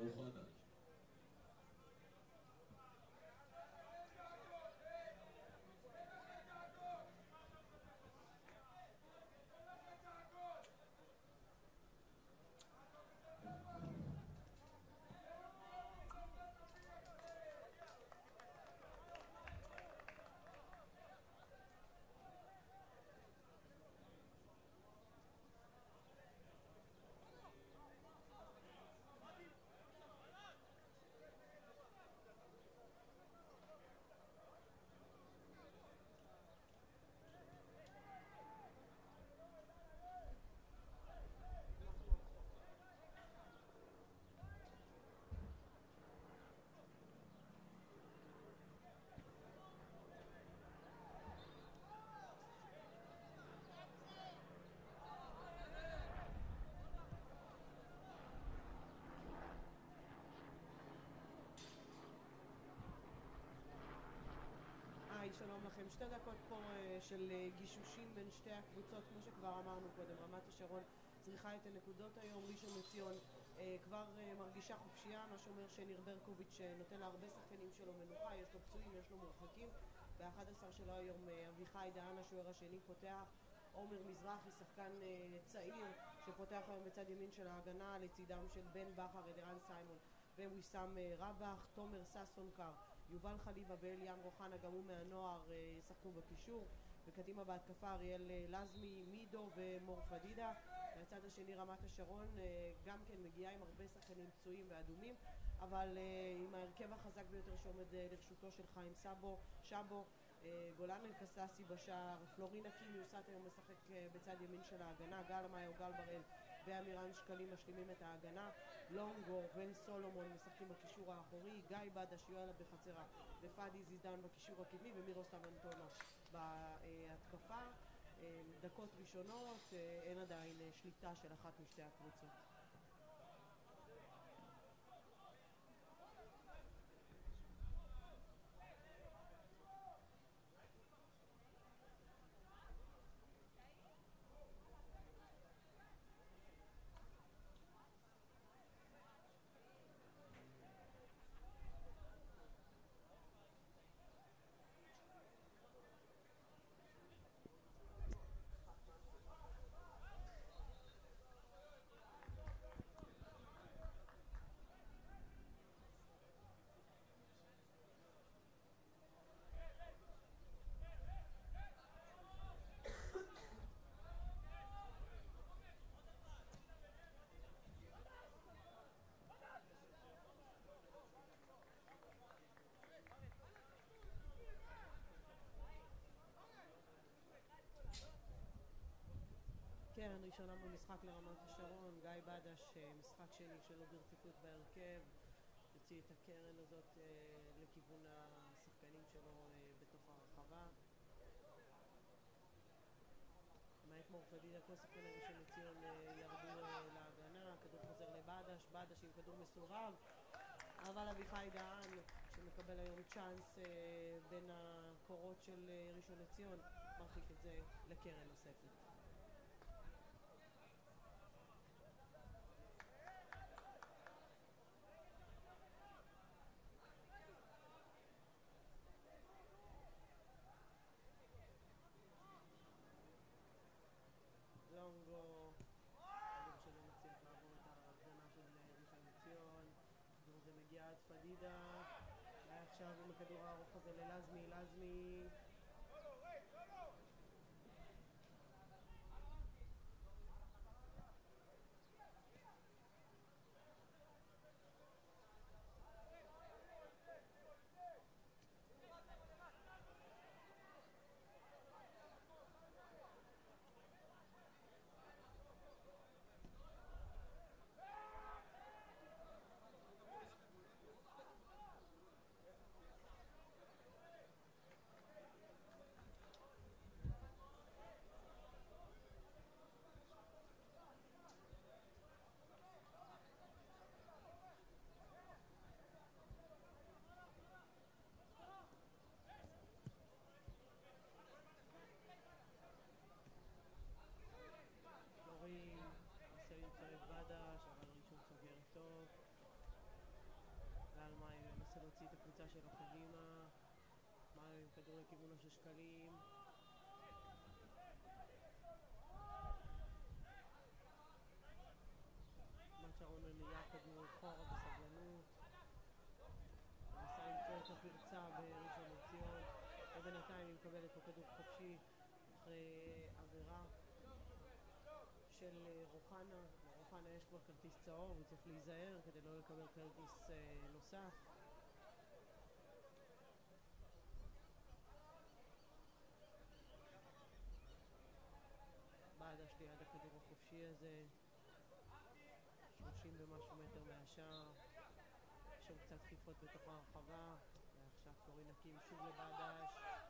אוחנה. שלום לכם. 2 דקות פה של גישושים בין שתי הקבוצות. כמו שכבר אמרנו קודם, רמת השרון צריכה את הנקודות היום. ראשון לציון כבר מרגישה חופשייה, מה שאומר שניר ברקוביץ' נותן לה הרבה שחקנים שלו מנוחה, יש לו פצועים, יש לו מורחקים. ב-11 שלו היום אביחי דהן, השוער השני, פותח. עומר מזרחי, שחקן צעיר שפותח היום בצד ימין של ההגנה, לצידם של בן בכר, אלירן סיימון וויסם רבח. תומר ססונקר, יובל חליבה ואליאן רוחנה, גם הוא מהנוער, שחקו בקישור. וקדימה בהתקפה אריאל לזמי, מידו ומור פדידה. מהצד השני רמת השרון גם כן מגיעה עם הרבה שחקנים פצועים ואדומים, אבל עם ההרכב החזק ביותר שעומד לרשותו של חיים שבו, גולן אלקססי בשער, פלורינה קימיוסט היום משחק בצד ימין של ההגנה, גל מאיו, גל בראל ואמירן שקלים משלימים את ההגנה. לונגו וסולומון משחקים בקישור האחורי, גיא בדש, יואל בחצרה ופאדי זידן בקישור הקדמי ומירוסלב אנטונו בהתקפה. דקות ראשונות, אין עדיין שליטה של אחת משתי הקבוצות. קרן ראשונה במשחק לרמת השרון, גיא בדש, משחק שני שלו ברציפות בהרכב, יוציא את הקרן הזאת לכיוון השחקנים שלו בתוך הרחבה. למעט מור פדידה, כל שחקני ראשון לציון ירדו להגנה, הכדור חוזר לבדש, בדש עם כדור מסורב, אבל אביחי דהן שמקבל היום צ'אנס בין הקורות של ראשון לציון מרחיק את זה לקרן נוספת. לונגו, כדור שלא מצליח לעבור את ההגנה של ראשון לציון, כדור זה מגיע עד פדידה, ועכשיו עם הכדור הארוך הזה ללזמי, להוציא את הקבוצה שלו קדימה. מעלה עם כדור לכיוונו של שקלים. רמת שרון מניעה כדור אחורה בסבלנות. ניסה למצוא את הפרצה בראשון לציון. ובינתיים היא מקבלת פה כדור חופשי אחרי עבירה של רוחנה. לרוחנה יש כבר כרטיס צהוב, הוא צריך להיזהר כדי לא לקבל כרטיס נוסף. בעדה שלי עד הכדור החופשי הזה, 30 ומשהו מטר מהשער. יש שם קצת דחיפות בתוך הרחבה, ועכשיו פלורין הקים שוב לבעדש.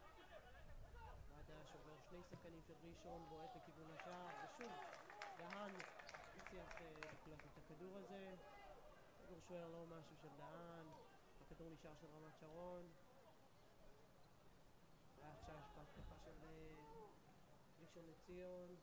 בעדש עובר שני שחקנים של ראשון, בועט לכיוון השער, ושוב דהן הצליח לקלוט את הכדור הזה. כדור שוער לא משהו של דהן, הכדור נשאר של רמת שרון. ועכשיו יש פה התקפה של ראשון לציון.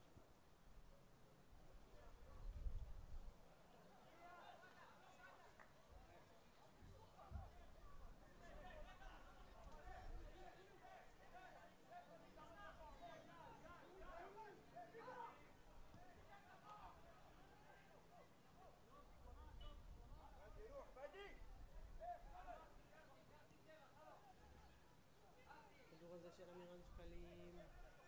הכדור הזה של אמירן שקלים.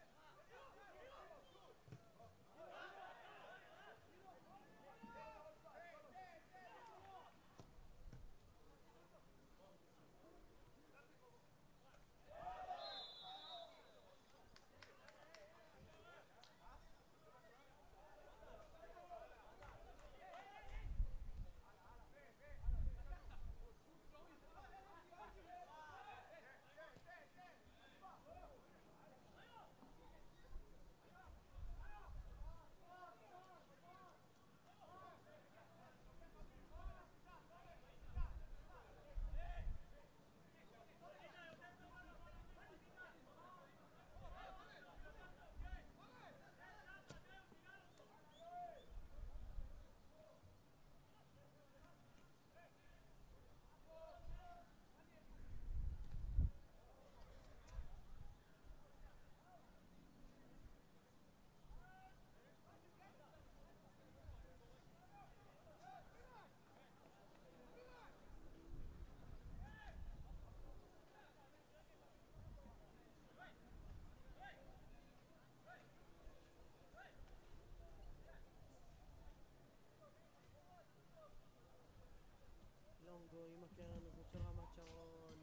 לונגו עם הקרן הזאת של רמת שרון.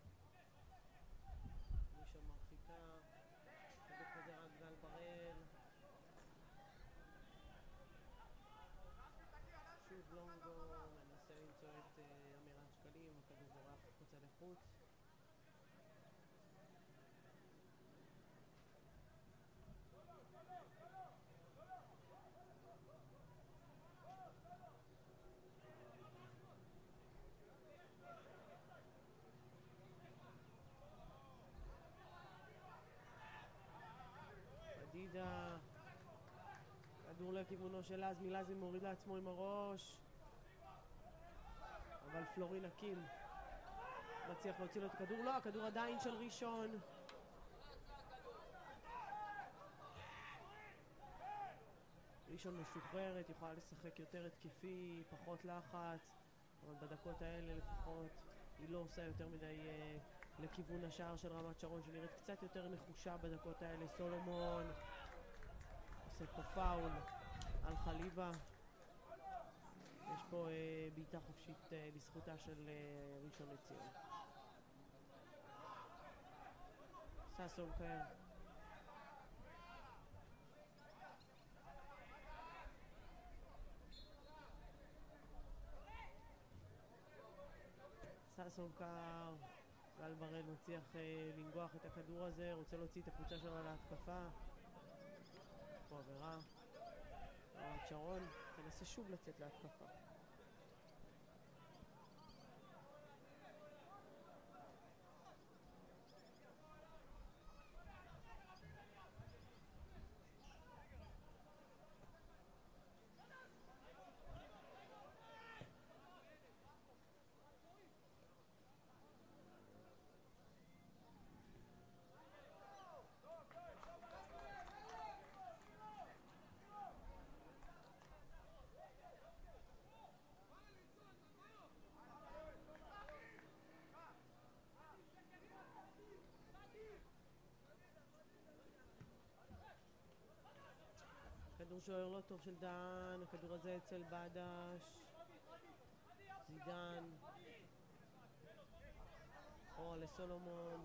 ראשון מרחיקה. כדור חוזר עד גל בראל. שוב לונגו מנסה למצוא את אמירן שקלים. הכדור בורח חוצה לחוץ. פדידה, כדור לכיוונו של לזמי. לזמי מוריד לעצמו עם הראש, אבל פלורין הקים מצליח להוציא לו את הכדור. לא, הכדור עדיין של ראשון. ראשון משוחררת, יכולה לשחק יותר התקפי, פחות לחץ, אבל בדקות האלה לפחות היא לא עושה יותר מדי לכיוון השער של רמת שרון, שנראית קצת יותר נחושה בדקות האלה. סולומון עושה פה פאול על חליבה. יש פה בעיטה חופשית לזכותה של ראשון לציון. ססון קר. ססון קר. גל בראל מצליח לנגוח את הכדור הזה, רוצה להוציא את הקבוצה שלו להתקפה. פה עבירה. רמת שרון תנסה שוב לצאת להתקפה. שוער לא טוב של דן, הכדור הזה אצל בדש, זידן, או לסולומון,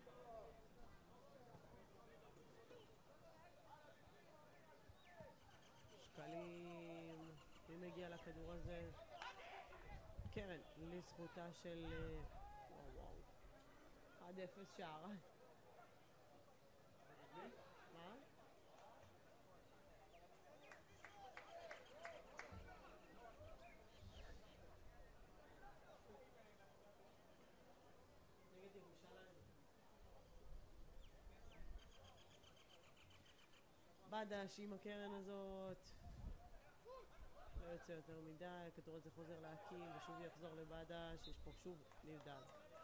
שקלים, מי מגיע לכדור הזה? קרן, לזכותה של 1-0 שער. מה? נגד ירושלים. בדש עם הקרן הזאת לא יוצא יותר מדי, הכדור הזה חוזר להקים ושוב יחזור לבדש, יש פה שוב נבדל.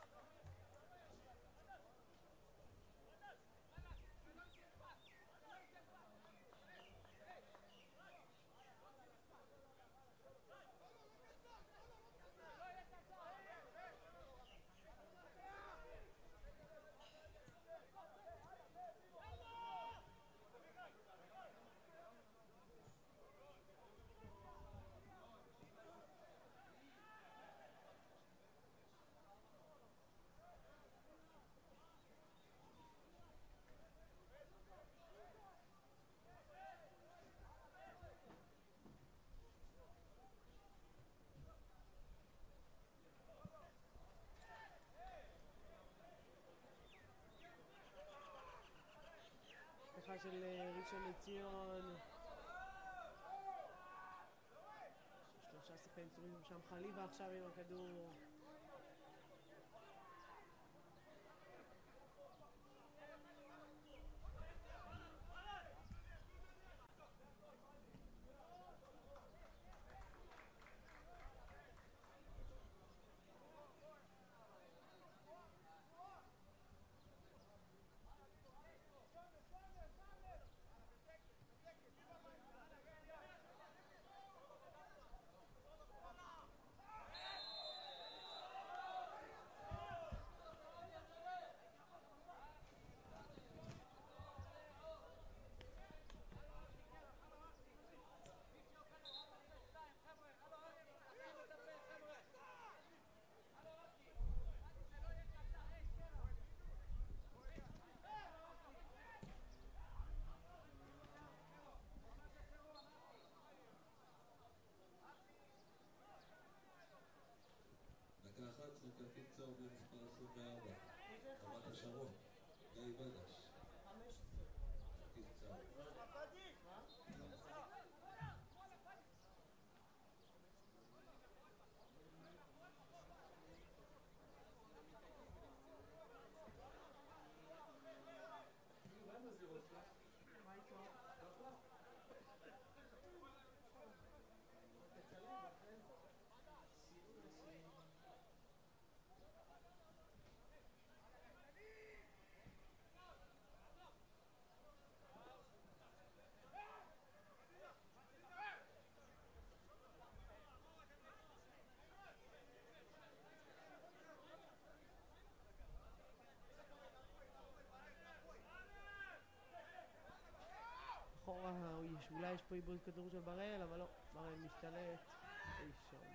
של ראשון לציון, שלושה שחקנים צורים שם, חליבה עכשיו עם הכדור, כרטיס צהוב במספר 24 רמת השרון, גיא בדש, 15 כרטיס צהוב. אולי יש פה עיבוד כדור של בראל, אבל לא, בראל משתלט. אישון.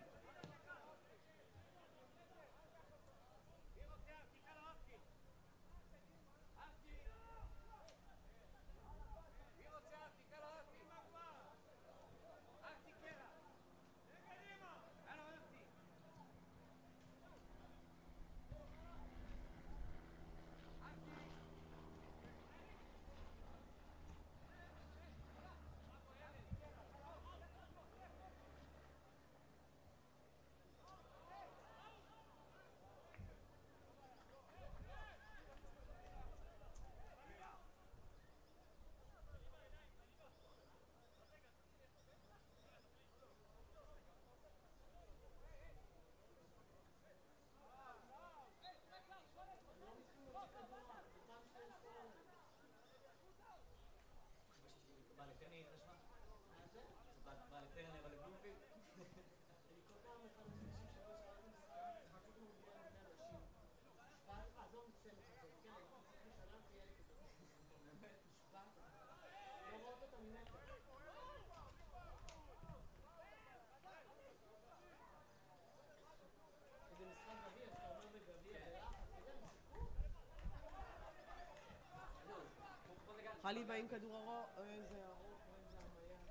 חליבה עם כדור ארוך, איזה ארוך ואיזה המייט.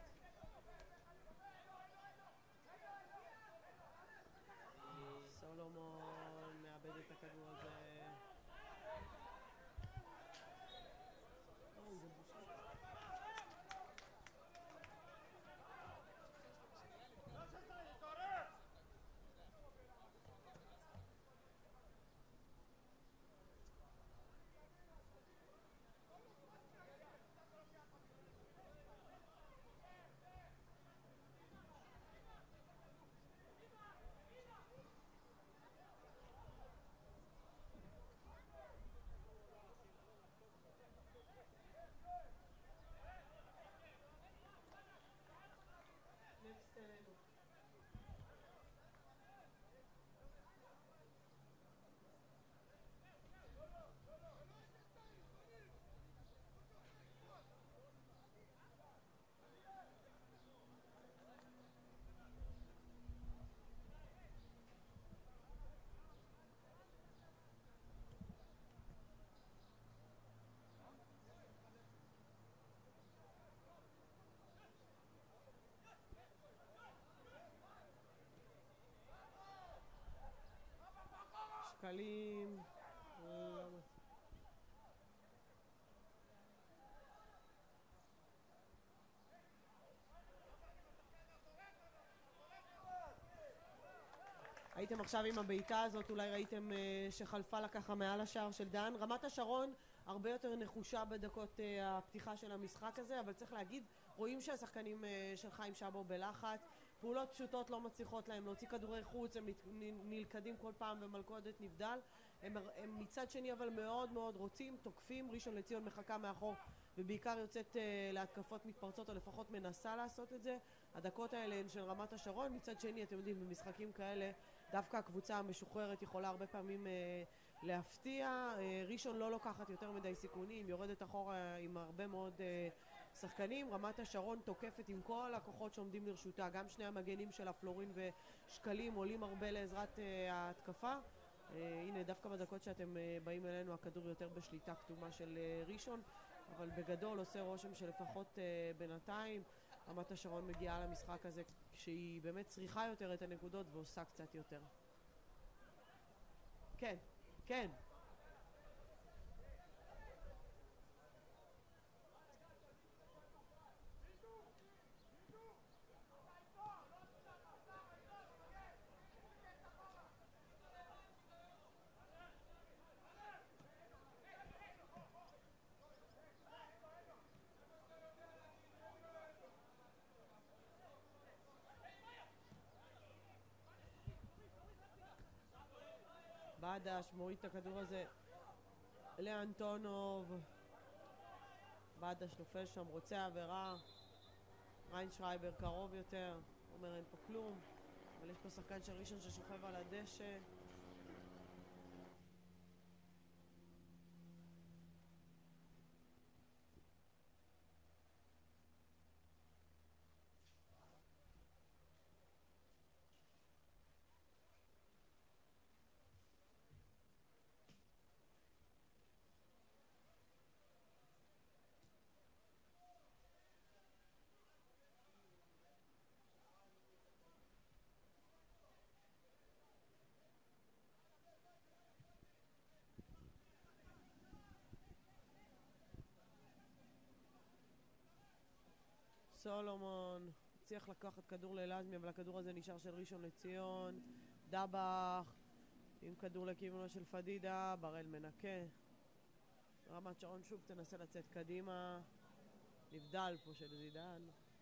סולומון מאבד את הכדור הזה. זה בושה. שקלים. הייתם עכשיו עם הבעיטה הזאת, אולי ראיתם שחלפה לה ככה מעל השער של דן. רמת השרון הרבה יותר נחושה בדקות הפתיחה של המשחק הזה, אבל צריך להגיד, רואים שהשחקנים של חיים שבו בלחץ, פעולות פשוטות לא מצליחות להם להוציא כדורי חוץ, הם נלכדים כל פעם במלכודת נבדל. הם מצד שני אבל מאוד מאוד רוצים, תוקפים, ראשון לציון מחכה מאחור ובעיקר יוצאת להתקפות מתפרצות, או לפחות מנסה לעשות את זה. הדקות האלה הן של רמת השרון. מצד שני, אתם יודעים, במשחקים כאלה דווקא הקבוצה המשוחררת יכולה הרבה פעמים להפתיע. ראשון לא לוקחת יותר מדי סיכונים, יורדת אחורה עם הרבה מאוד שחקנים. רמת השרון תוקפת עם כל הכוחות שעומדים לרשותה, גם שני המגנים של הפלורין ושקלים עולים הרבה לעזרת ההתקפה. הנה, דווקא בדקות שאתם באים אלינו הכדור יותר בשליטה כתומה של ראשון, אבל בגדול עושה רושם שלפחות בינתיים רמת השרון מגיעה למשחק הזה כשהיא באמת צריכה יותר את הנקודות ועושה קצת יותר. כן, כן. בדש מוריד את הכדור הזה לאנטונוב. בדש נופל שם, רוצה עבירה. ריינשרייבר קרוב יותר, אומר אין פה כלום, אבל יש פה שחקן של ראשון ששוכב על הדשא. סולומון צריך לקחת כדור ללזמי, אבל הכדור הזה נשאר של ראשון לציון. דבח עם כדור לכיוונו של פדידה, בראל מנקה. רמת שרון שוב תנסה לצאת קדימה, נבדל פה של זידן.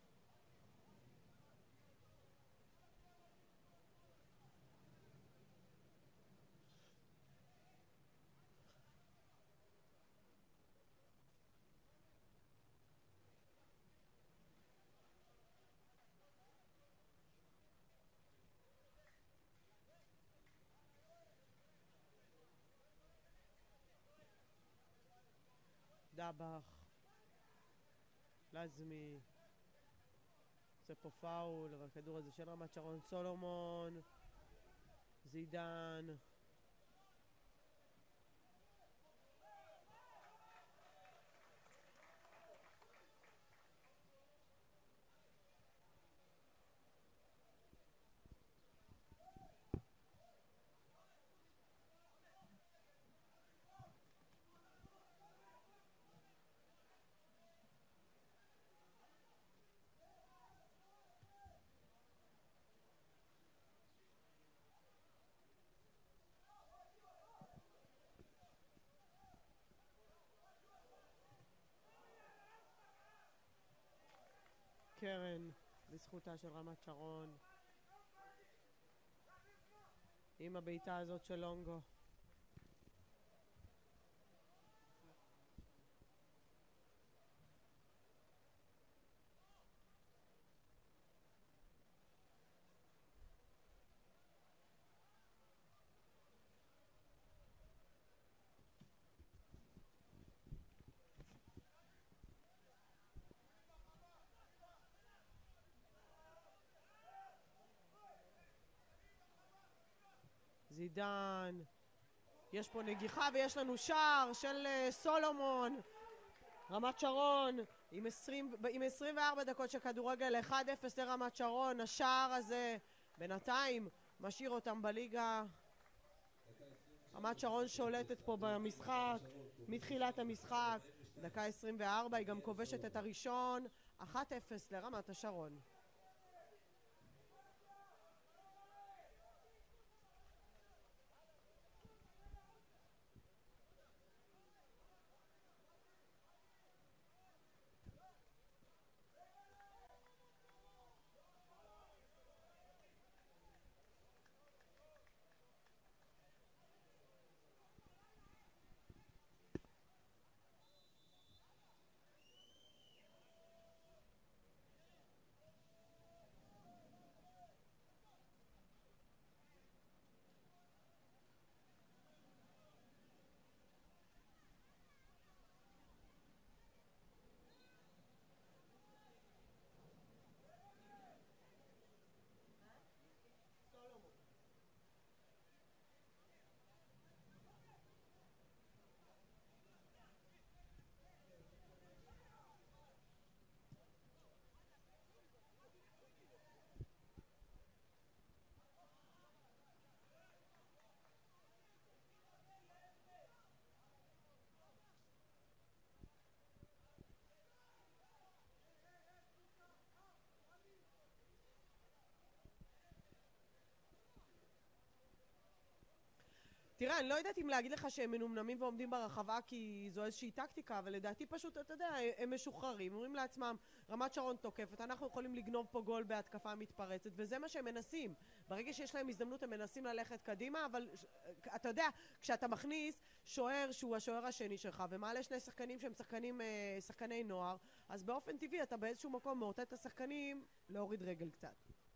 דבח, לזמי, עושה פה פאול, אבל הכדור הזה של רמת שרון. סולומון, זידן, קרן לזכותה של רמת שרון עם הביתה הזאת של לונגו. זידן, יש פה נגיחה ויש לנו שער של סולומון. רמת שרון עם 24 דקות של כדורגל, 1-0 לרמת שרון. השער הזה בינתיים משאיר אותם בליגה. רמת שרון שולטת פה במשחק מתחילת המשחק. דקה 24 היא גם כובשת את הראשון. 1-0 לרמת השרון. תראה, אני לא יודעת אם להגיד לך שהם מנומנמים ועומדים ברחבה כי זו איזושהי טקטיקה, אבל לדעתי פשוט, אתה יודע, הם משוחררים, אומרים לעצמם, רמת שרון תוקפת, אנחנו יכולים לגנוב פה גול בהתקפה מתפרצת, וזה מה שהם מנסים. ברגע שיש להם הזדמנות הם מנסים ללכת קדימה, אבל אתה יודע, כשאתה מכניס שוער שהוא השוער השני שלך, ומעלה שני שחקנים שהם שחקני נוער, אז באופן טבעי אתה באיזשהו מקום מאותת את השחקנים להוריד רגל קצת.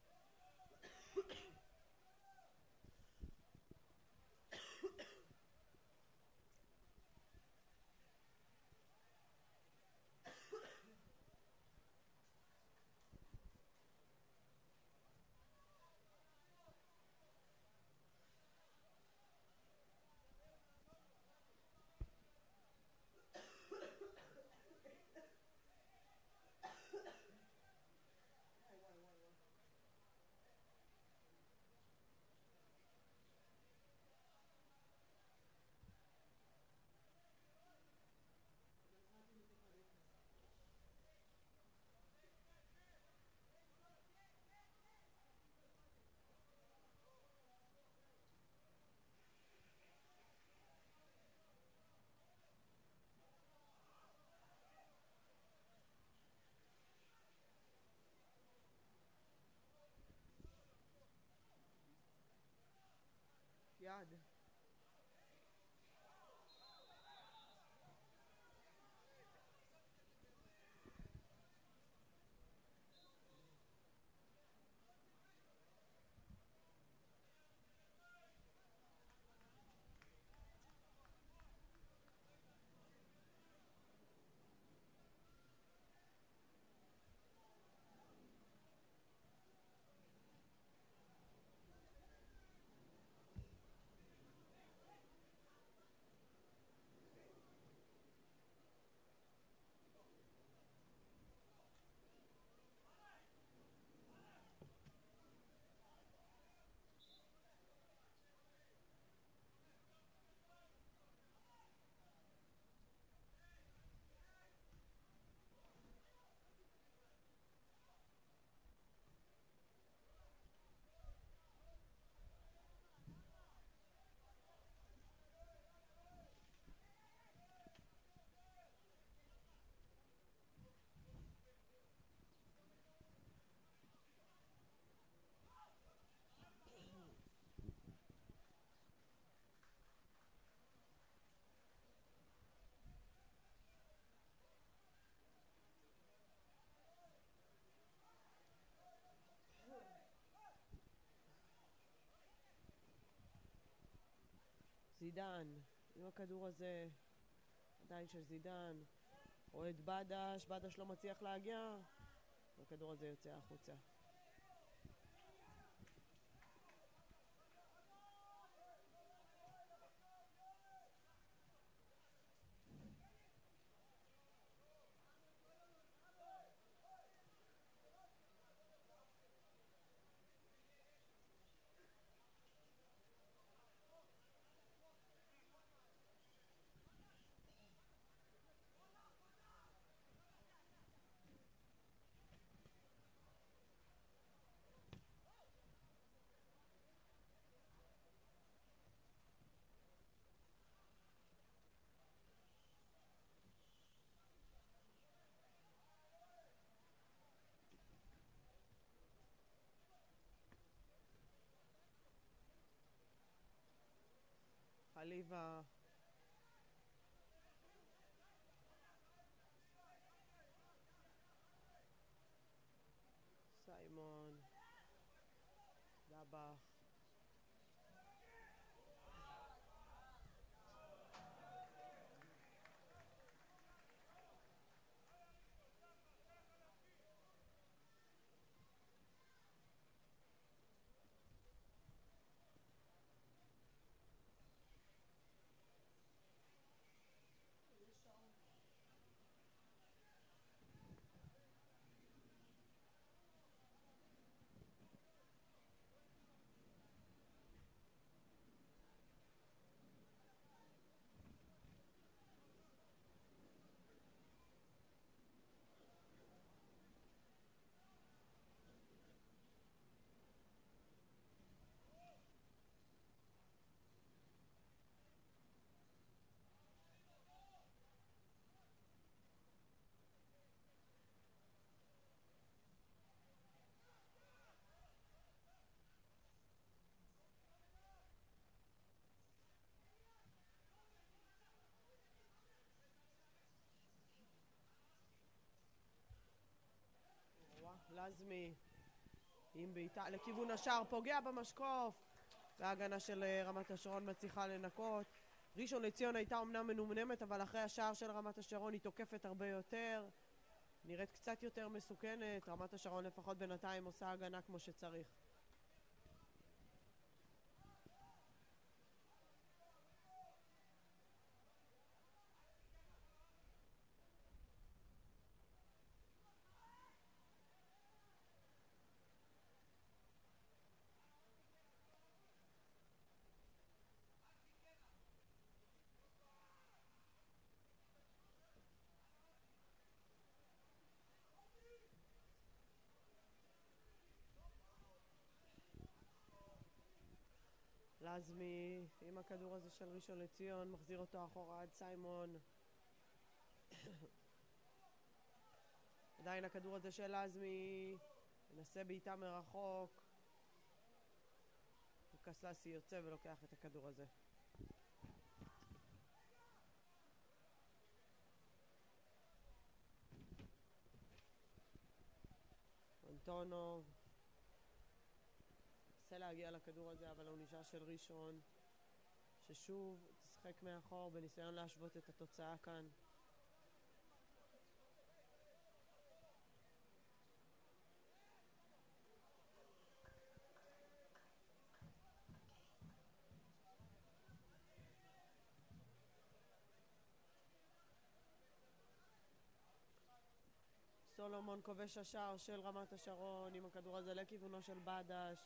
יד. זידן עם הכדור הזה, עדיין של זידן, רואה את בדש, בדש לא מצליח להגיע, והכדור הזה יוצא החוצה. חליבה סיימון דבח לזמי עם בעיטה לכיוון השער, פוגע במשקוף, וההגנה של רמת השרון מצליחה לנקות. ראשון לציון הייתה אמנם מנומנמת, אבל אחרי השער של רמת השרון היא תוקפת הרבה יותר, נראית קצת יותר מסוכנת. רמת השרון לפחות בינתיים עושה הגנה כמו שצריך. לזמי עם הכדור הזה של ראשון לציון, מחזיר אותו אחורה עד סיימון. עדיין הכדור הזה של לזמי, מנסה בעיטה מרחוק, קסלסי יוצא ולוקח את הכדור הזה. אנטונוב נסה להגיע לכדור הזה, אבל הוא נשאר של ראשון, ששוב תשחק מאחור בניסיון להשוות את התוצאה כאן. סולומון כובש השער של רמת השרון עם הכדור הזה לכיוונו של בדש.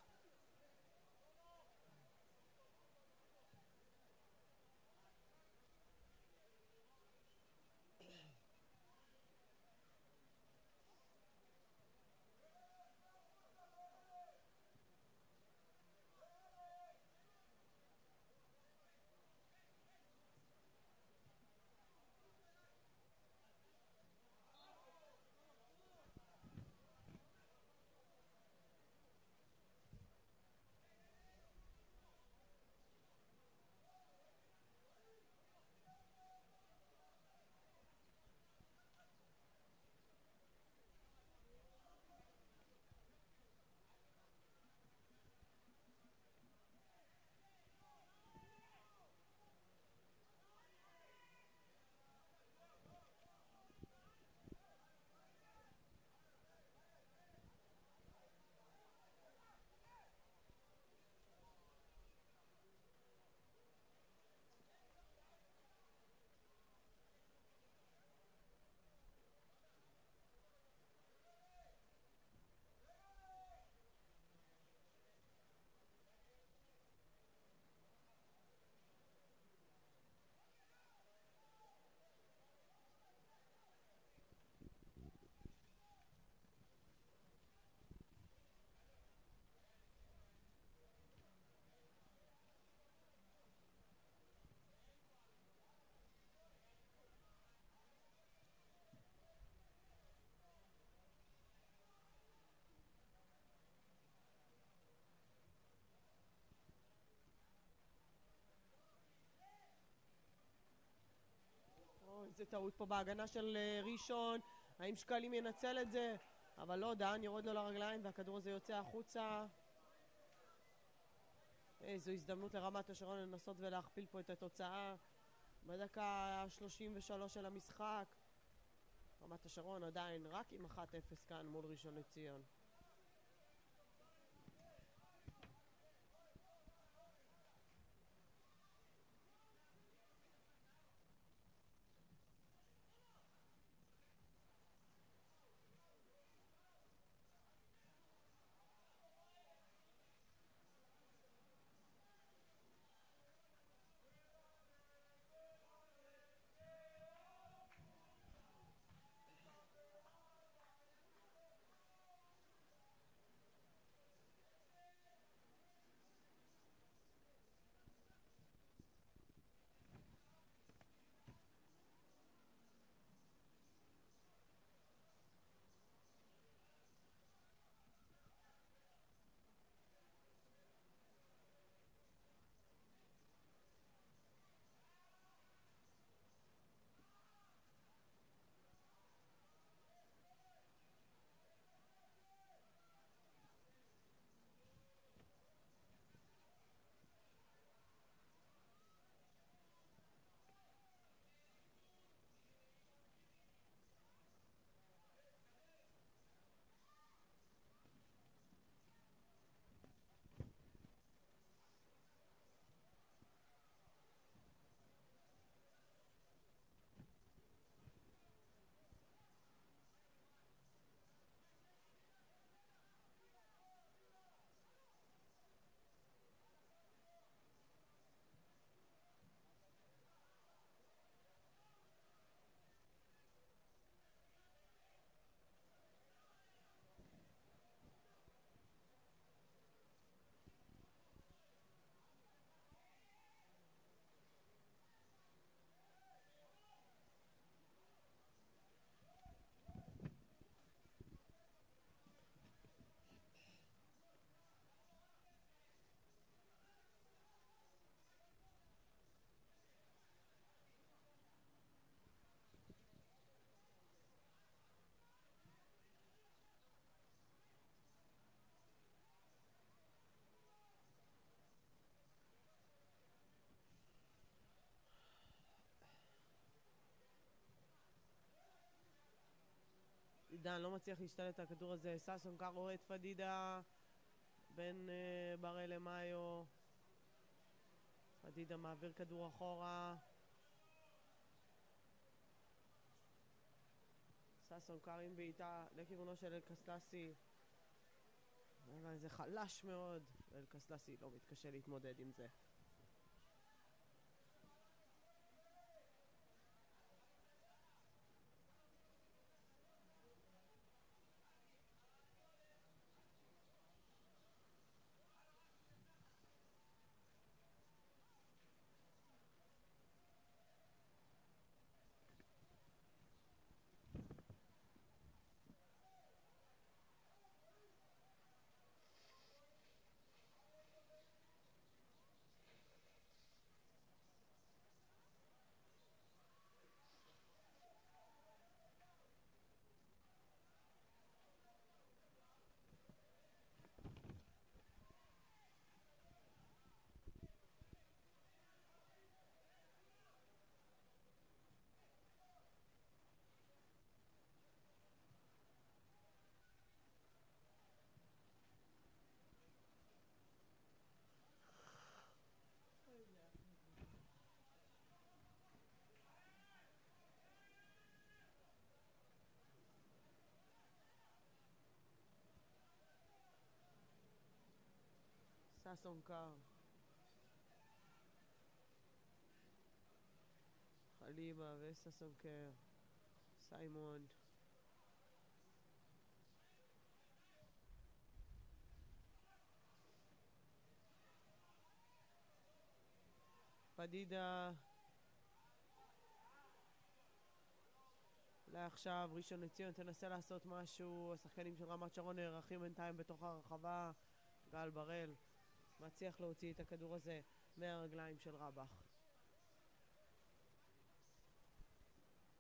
איזה טעות פה בהגנה של ראשון. האם שקלים ינצל את זה? אבל לא, דהן יורד לו לרגליים והכדור הזה יוצא החוצה. זו הזדמנות לרמת השרון לנסות ולהכפיל פה את התוצאה בדקה ה-33 של המשחק. רמת השרון עדיין רק עם 1-0 כאן מול ראשון לציון. עידן לא מצליח להשתלט על הכדור הזה. ססון קר רואה את פדידה בין בראל למאיו. פדידה מעביר כדור אחורה. ססון קר עם בעיטה לכיוונו של אלקסלסי. אבל זה חלש מאוד. אלקסלסי לא מתקשה להתמודד עם זה. ססון קר. חליבה וססון קר. סיימון. פדידה. לעכשיו ראשון לציון תנסה לעשות משהו. השחקנים של רמת שרון נערכים בינתיים בתוך הרחבה. גל בראל מצליח להוציא את הכדור הזה מהרגליים של רבח.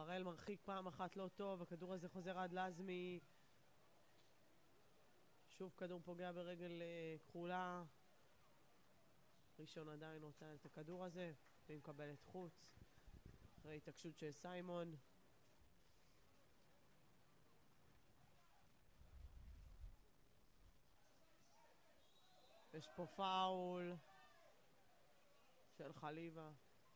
בראל מרחיק פעם אחת לא טוב, הכדור הזה חוזר עד לזמי. שוב כדור פוגע ברגל כחולה. ראשון עדיין רוצה את הכדור הזה, והיא מקבלת חוץ אחרי התעקשות של סיימון. יש פה פאול של חליבה.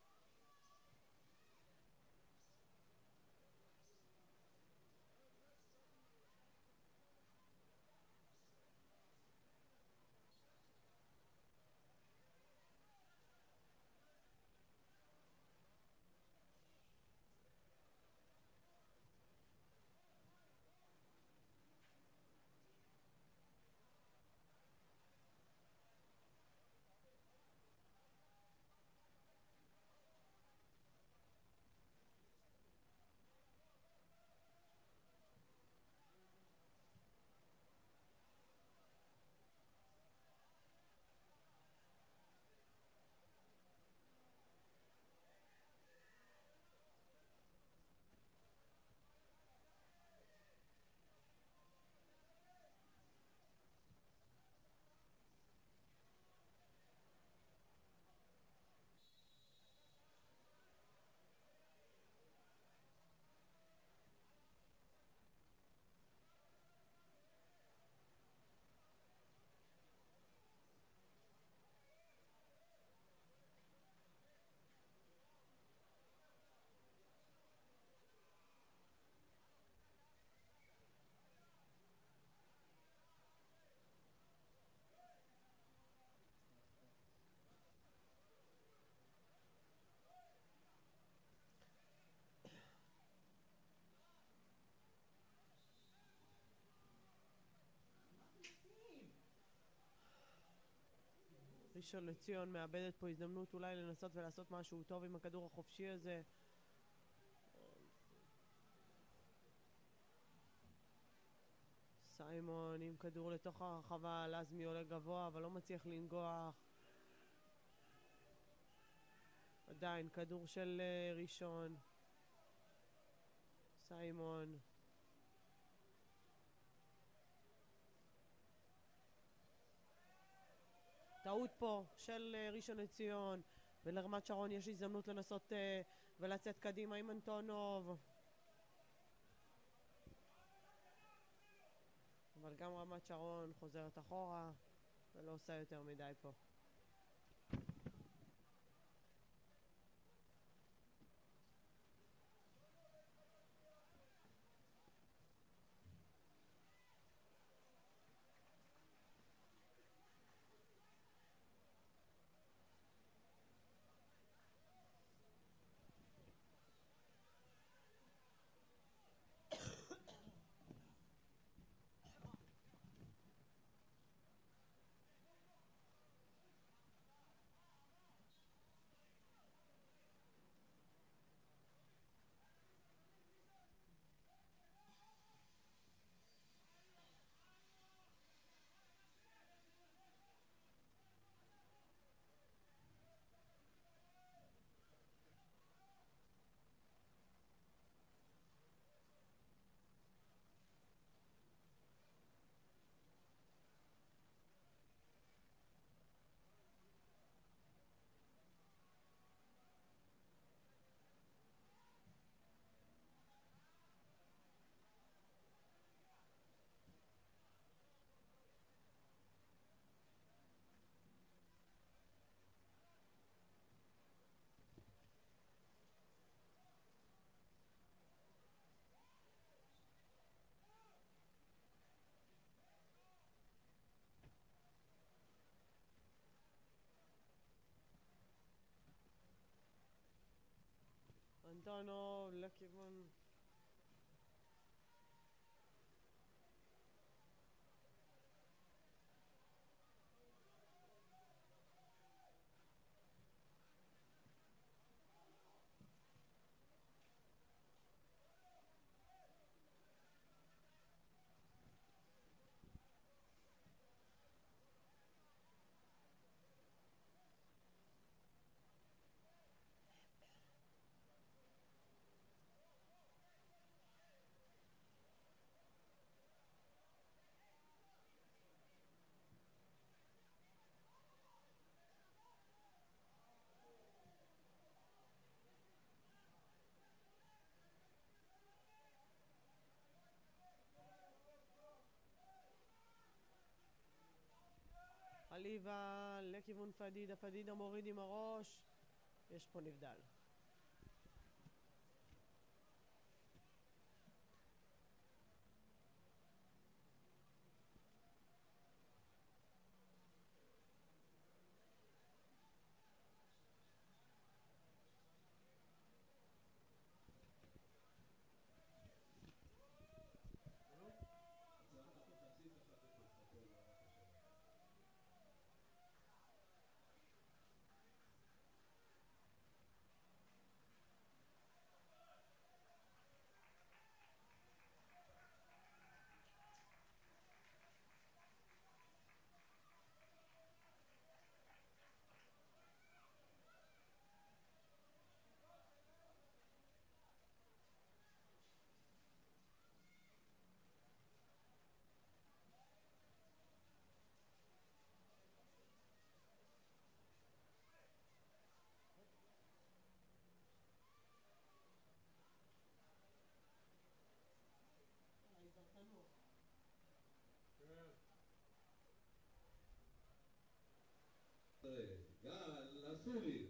ראשון לציון מאבדת פה הזדמנות אולי לנסות ולעשות משהו טוב עם הכדור החופשי הזה. סיימון עם כדור לתוך הרחבה, לזמי עולה גבוה אבל לא מצליח לנגוח. עדיין כדור של ראשון. סיימון טעות פה של ראשון לציון, ולרמת שרון יש הזדמנות לנסות ולצאת קדימה עם אנטונוב, אבל גם רמת שרון חוזרת אחורה ולא עושה יותר מדי פה. אנטונוב לכיוון חליבה לכיוון פדידה, פדידה מוריד עם הראש, יש פה נבדל. גל אסורי.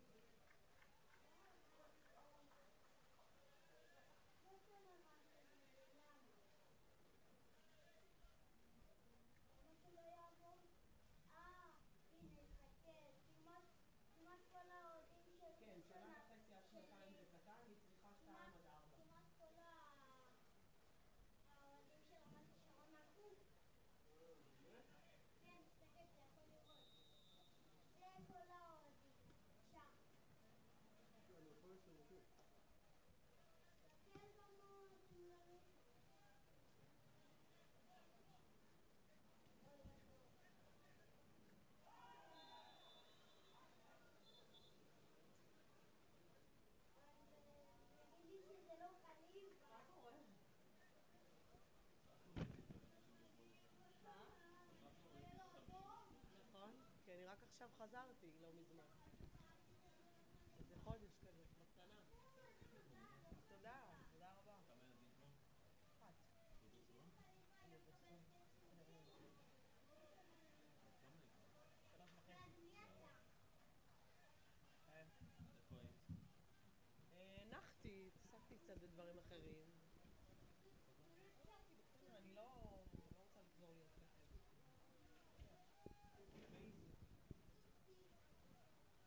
כי אני רק עכשיו חזרתי, לא מזמן. זה חודש כזה, בקטנה. תודה, תודה רבה. אחת. נחתי, התעסקתי קצת בדברים אחרים. אני לא רוצה לחזור להיות ככה.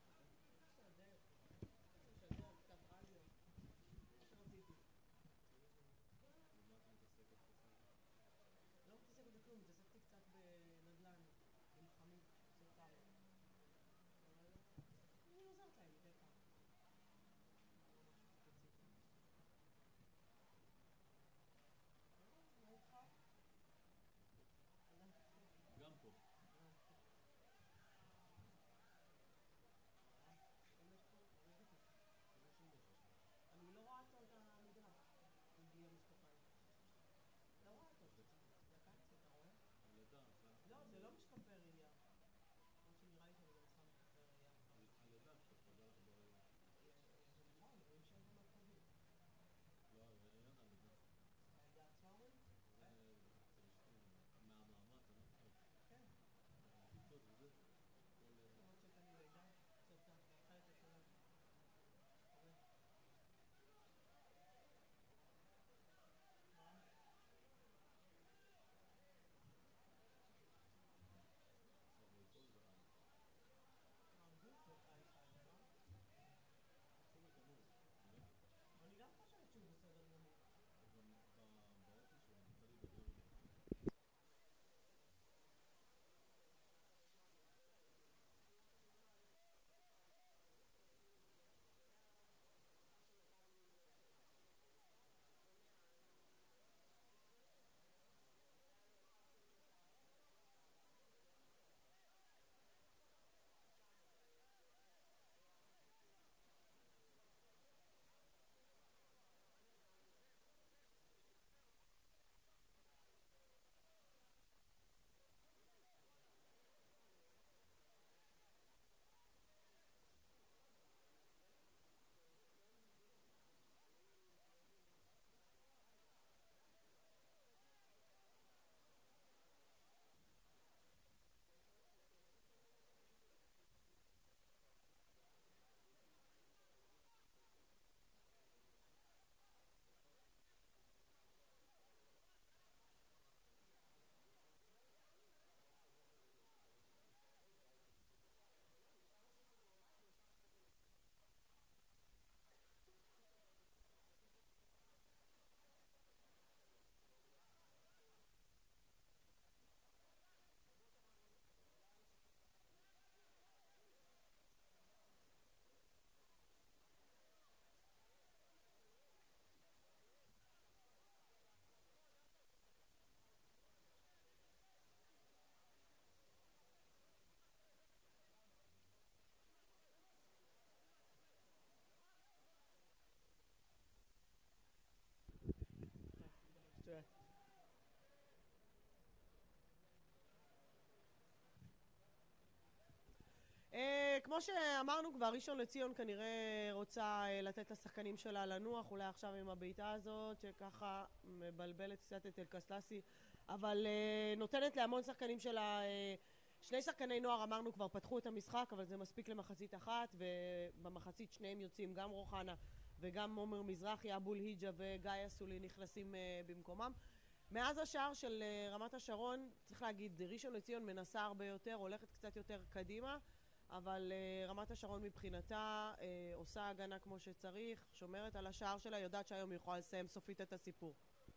כמו שאמרנו כבר, ראשון לציון כנראה רוצה לתת לשחקנים שלה לנוח, אולי עכשיו עם הבעיטה הזאת שככה מבלבלת קצת את אלקסלסי, אבל נותנת להמון שחקנים שלה. שני שחקני נוער אמרנו כבר פתחו את המשחק, אבל זה מספיק למחצית אחת, ובמחצית שניהם יוצאים, גם רוחנה וגם עומר מזרחי, אבול היג'ה וגיא אסולי נכנסים במקומם. מאז השער של רמת השרון, צריך להגיד, ראשון לציון מנסה הרבה יותר, הולכת קצת יותר קדימה, אבל רמת השרון מבחינתה עושה הגנה כמו שצריך, שומרת על השער שלה, יודעת שהיום היא יכולה לסיים סופית את הסיפור.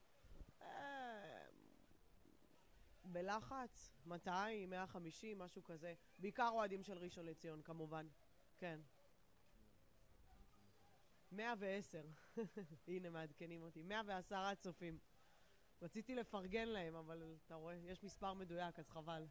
בלחץ, 200, 150, משהו כזה. בעיקר אוהדים של ראשון לציון, כמובן. כן. 110. הנה, מעדכנים אותי. 110 צופים. רציתי לפרגן להם, אבל אתה רואה, יש מספר מדויק, אז חבל.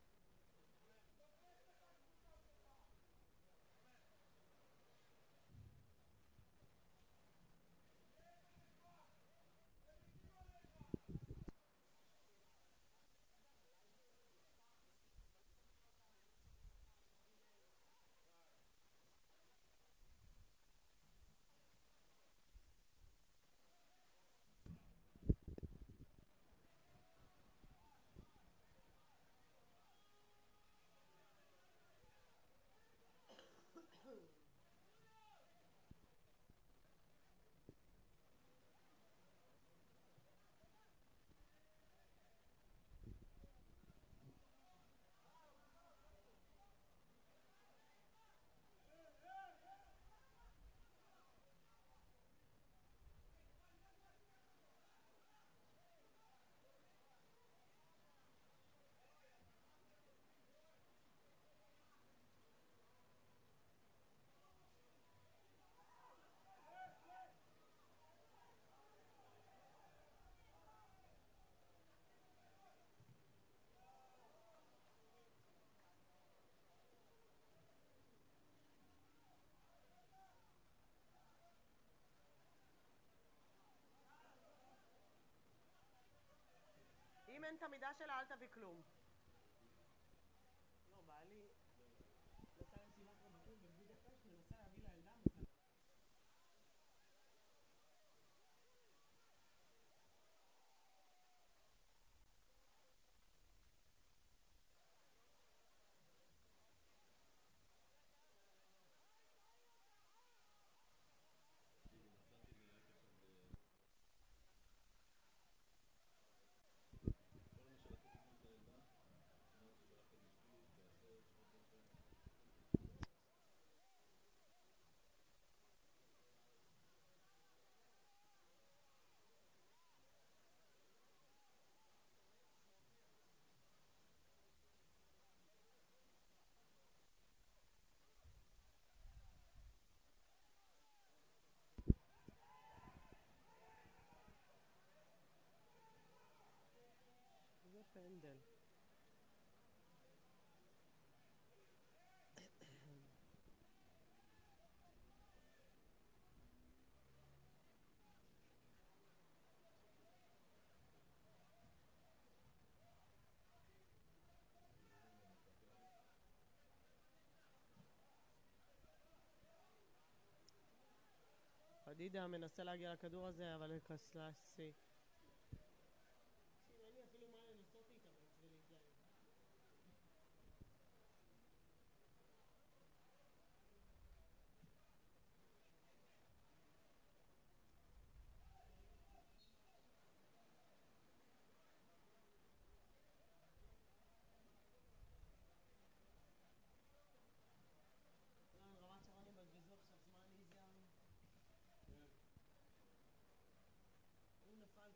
אם אין את המידה שלה, אל תביא כלום. לא, בא לי... נסה לסיבת רבקים בבודפשט, ננסה להביא לילדה מוכן. זה פנדל. פדידה מנסה להגיע לכדור הזה, אבל אלקסלסי. אין לי אפילו מה לנסות להתאמץ ולהתלהב. רמת שרון יבזבזו עכשיו זמן איזיון. הוא נפל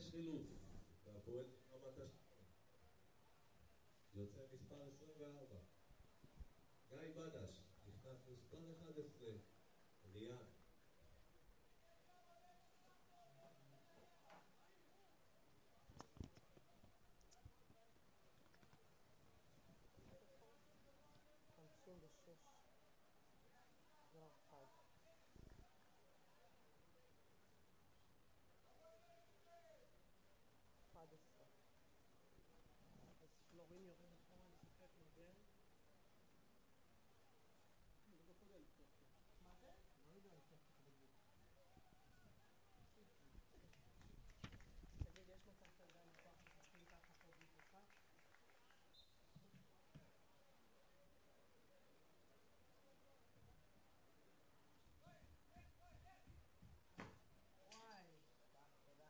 יש חילוף והפועל רמת השרון. יוצא מספר 24 גיא בדש, נכנס מספר 11 ריאן. פלורין יורד אחורה לשחק מודל. אני לא יודע לפתוח אותו. מה זה? אני לא יודע לפתוח אותו בגלל. תגיד, יש מצב שאתה יודע לפתוח משחקים ככה פה בלבך? וואי, תודה.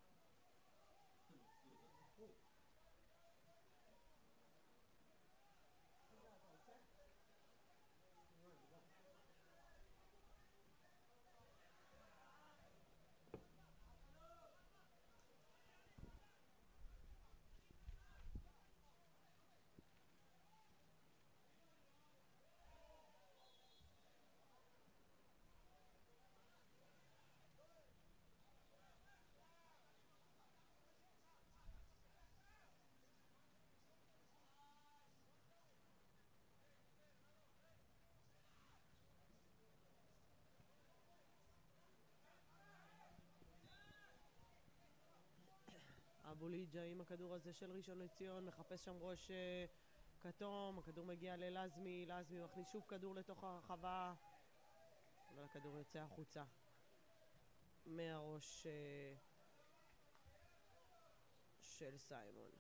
אבו ליג'ה עם הכדור הזה של ראשון לציון, מחפש שם ראש כתום, הכדור מגיע ללזמי, לזמי מכניס שוב כדור לתוך הרחבה, אבל הכדור יוצא החוצה מהראש של סיימון.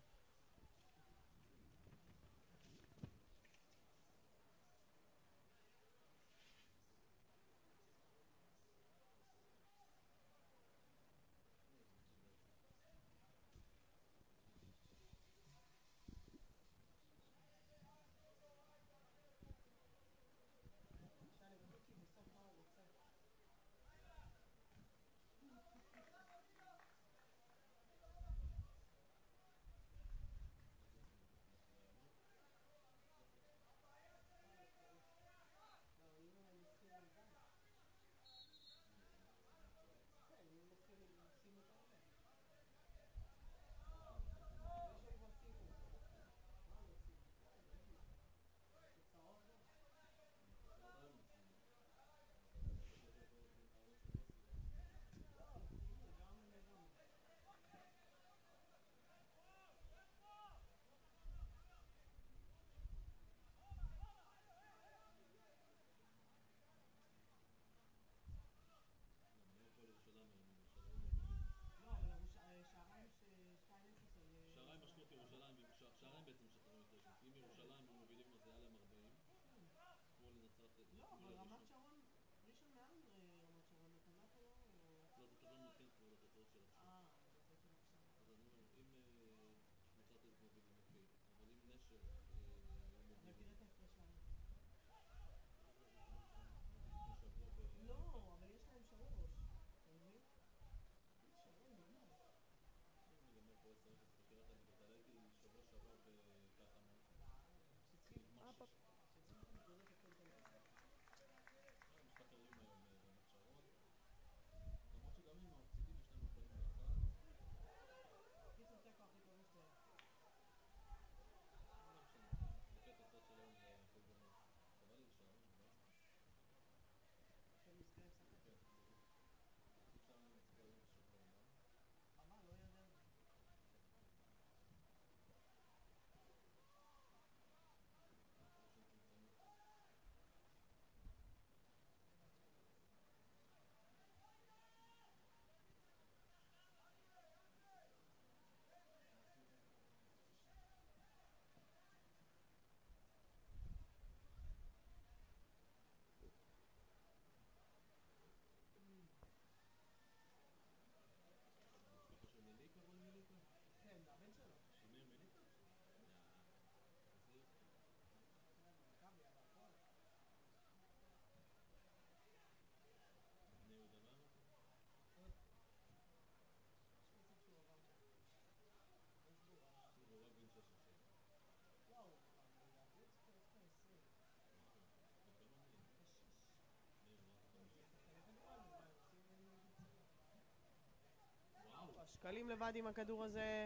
שקלים לבד עם הכדור הזה.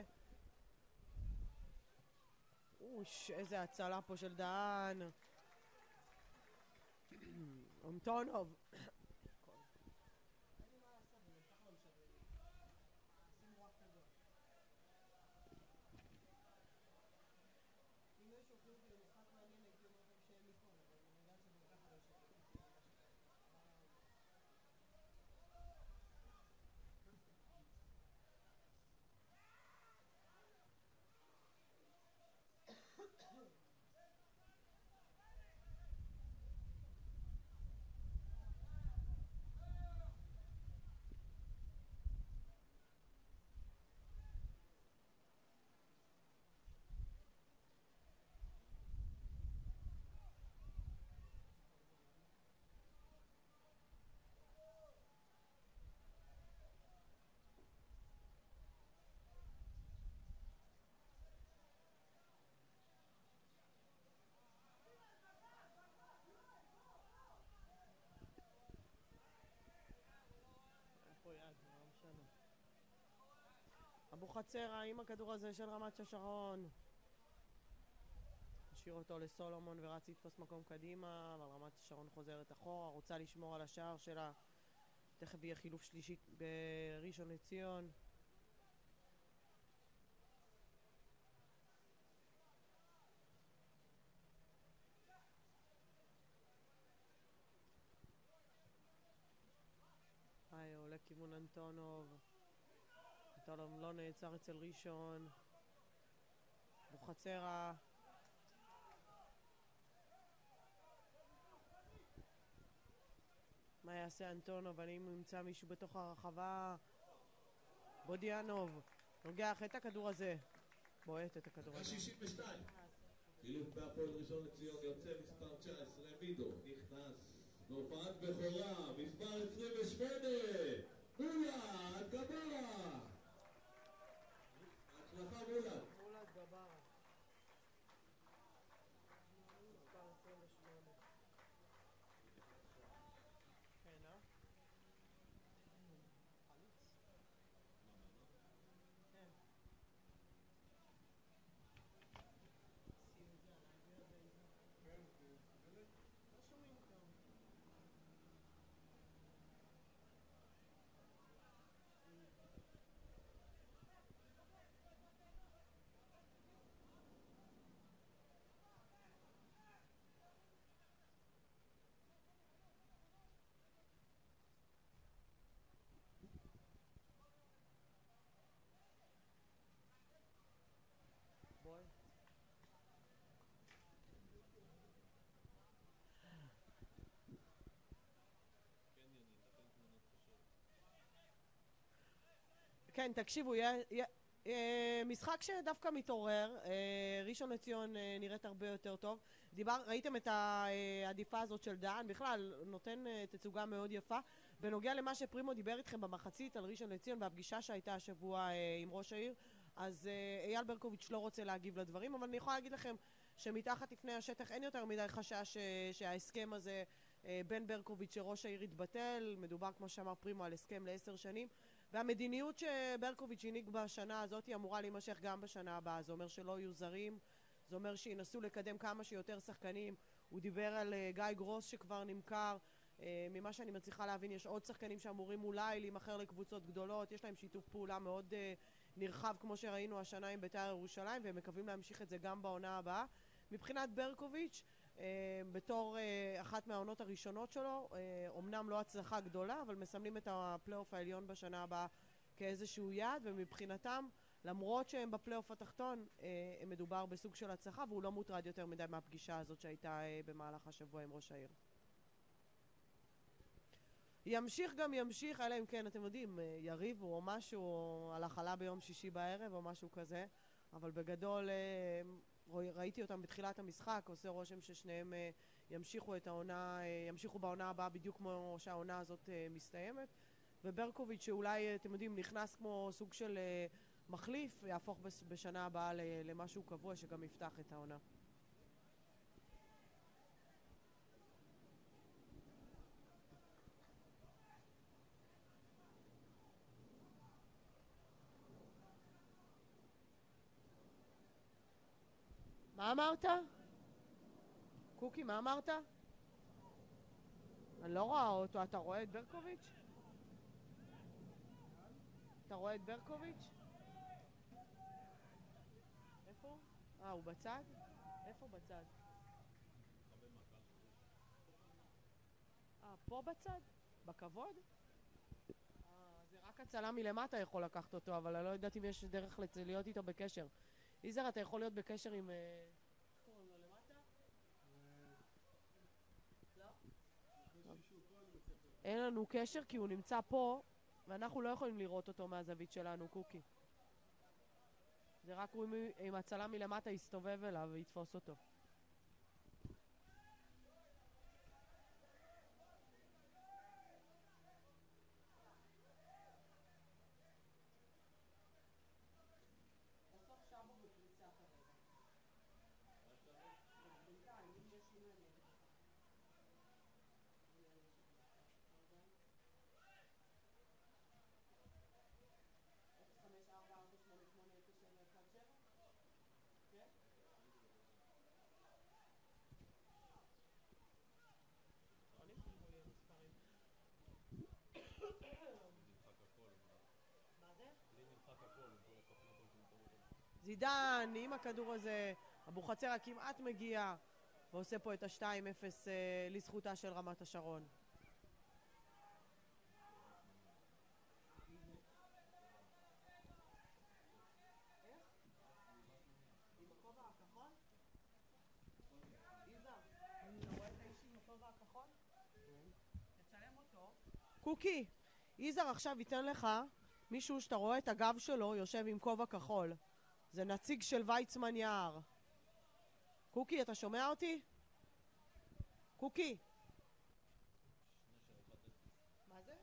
אוש, איזה הצלה פה של דהן. אנטונוב. אבוחצירא עם הכדור הזה של רמת השרון. השאיר אותו לסולומון ורץ לתפוס מקום קדימה, אבל רמת השרון חוזרת אחורה, רוצה לשמור על השער שלה. תכף יהיה חילוף שלישית בראשון לציון. עולה כיוון אנטונוב. אנטונוב לא נעצר אצל ראשון. אבוחצירא. מה יעשה אנטונוב? האם הוא ימצא מישהו בתוך הרחבה? בודיאנוב נוגח את הכדור הזה, בועט את הכדור הזה. 62 חילוף בהפועל ראשון לציון. יוצא מספר 19 מידו, נכנס בהופעת בכורה מספר 28 מולד גברה. הצלחה מולד גברה. כן, תקשיבו, משחק שדווקא מתעורר. ראשון לציון נראית הרבה יותר טוב. ראיתם את העדיפה הזאת של דהן, בכלל נותן תצוגה מאוד יפה. בנוגע למה שפרימו דיבר איתכם במחצית על ראשון לציון והפגישה שהייתה השבוע עם ראש העיר, אז אייל ברקוביץ' לא רוצה להגיב לדברים, אבל אני יכולה להגיד לכם שמתחת לפני השטח אין יותר מדי חשש שההסכם הזה בין ברקוביץ' שראש העיר יתבטל. מדובר, כמו שאמר פרימו, על הסכם ל10 שנים, והמדיניות שברקוביץ' הניק בשנה הזאת אמורה להימשך גם בשנה הבאה. זה אומר שלא יהיו זרים, זה אומר שינסו לקדם כמה שיותר שחקנים. הוא דיבר על גיא גרוס שכבר נמכר. ממה שאני מצליחה להבין, יש עוד שחקנים שאמורים אולי להימכר לקבוצות גדולות. יש להם שיתוף פעולה מאוד נרחב כמו שראינו השנה עם בית"ר ירושלים, והם מקווים להמשיך את זה גם בעונה הבאה. מבחינת ברקוביץ', בתור אחת מהעונות הראשונות שלו, אומנם לא הצלחה גדולה, אבל מסמלים את הפלייאוף העליון בשנה הבאה כאיזשהו יעד, ומבחינתם, למרות שהם בפלייאוף התחתון, מדובר בסוג של הצלחה, והוא לא מוטרד יותר מדי מהפגישה הזאת שהייתה במהלך השבוע עם ראש העיר. ימשיך גם ימשיך, אלא אם כן, אתם יודעים, יריבו או משהו על החלה ביום שישי בערב או משהו כזה, אבל בגדול ראיתי אותם בתחילת המשחק, עושה רושם ששניהם ימשיכו את העונה, ימשיכו בעונה הבאה בדיוק כמו שהעונה הזאת מסתיימת. וברקוביץ' שאולי, אתם יודעים, נכנס כמו סוג של מחליף, יהפוך בשנה הבאה למשהו קבוע שגם יפתח את העונה. מה אמרת? קוקי, מה אמרת? אני לא רואה אותו. אתה רואה את ברקוביץ'? אתה רואה את ברקוביץ'? איפה? הוא בצד? איפה בצד? פה בצד? בכבוד? זה רק הצלם מלמטה יכול לקחת אותו, אבל אני לא יודעת אם יש דרך להיות איתו בקשר. יזהר, אתה יכול להיות בקשר עם... קוראים לו למטה? לא? אין לנו קשר כי הוא נמצא פה, ואנחנו לא יכולים לראות אותו מהזווית שלנו, קוקי. זה רק אם הצלם מלמטה יסתובב אליו ויתפוס אותו. זידן, עם הכדור הזה, אבוחצירא כמעט מגיע ועושה פה את ה-2-0 לזכותה של רמת השרון. קוקי, יזהר עכשיו ייתן לך מישהו שאתה רואה את הגב שלו יושב עם כובע כחול. זה נציג של ויצמן יער. קוקי, אתה שומע אותי? קוקי. מה זה?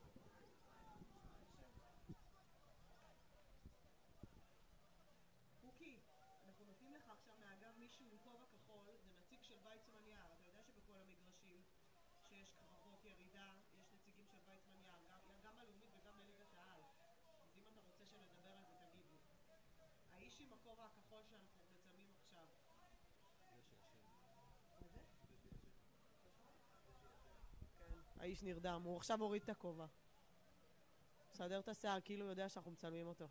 קוקי, אנחנו נותנים לך עכשיו מהגב מישהו עם כובע כחול, זה נציג של ויצמן יער. אתה יודע שבכל המגרשים שיש קרבות ירידה, יש נציגים של ויצמן יער, גם הלאומית וגם בליגת העל. אז אם אתה רוצה שנדבר על זה, תגיד לי. האיש עם הכובע הכחול שאנחנו מצלמים עכשיו. האיש נרדם, הוא עכשיו הוריד את הכובע. מסדר את השיער, כאילו יודע שאנחנו מצלמים אותו.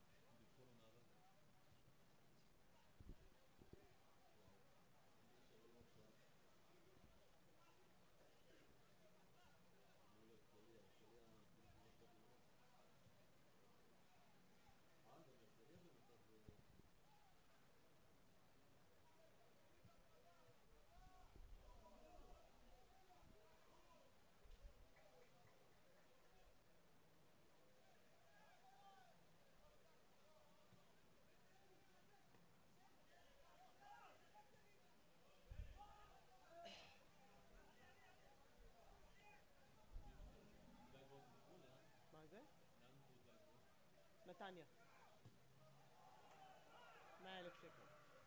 נתניה. 100,000 שקל.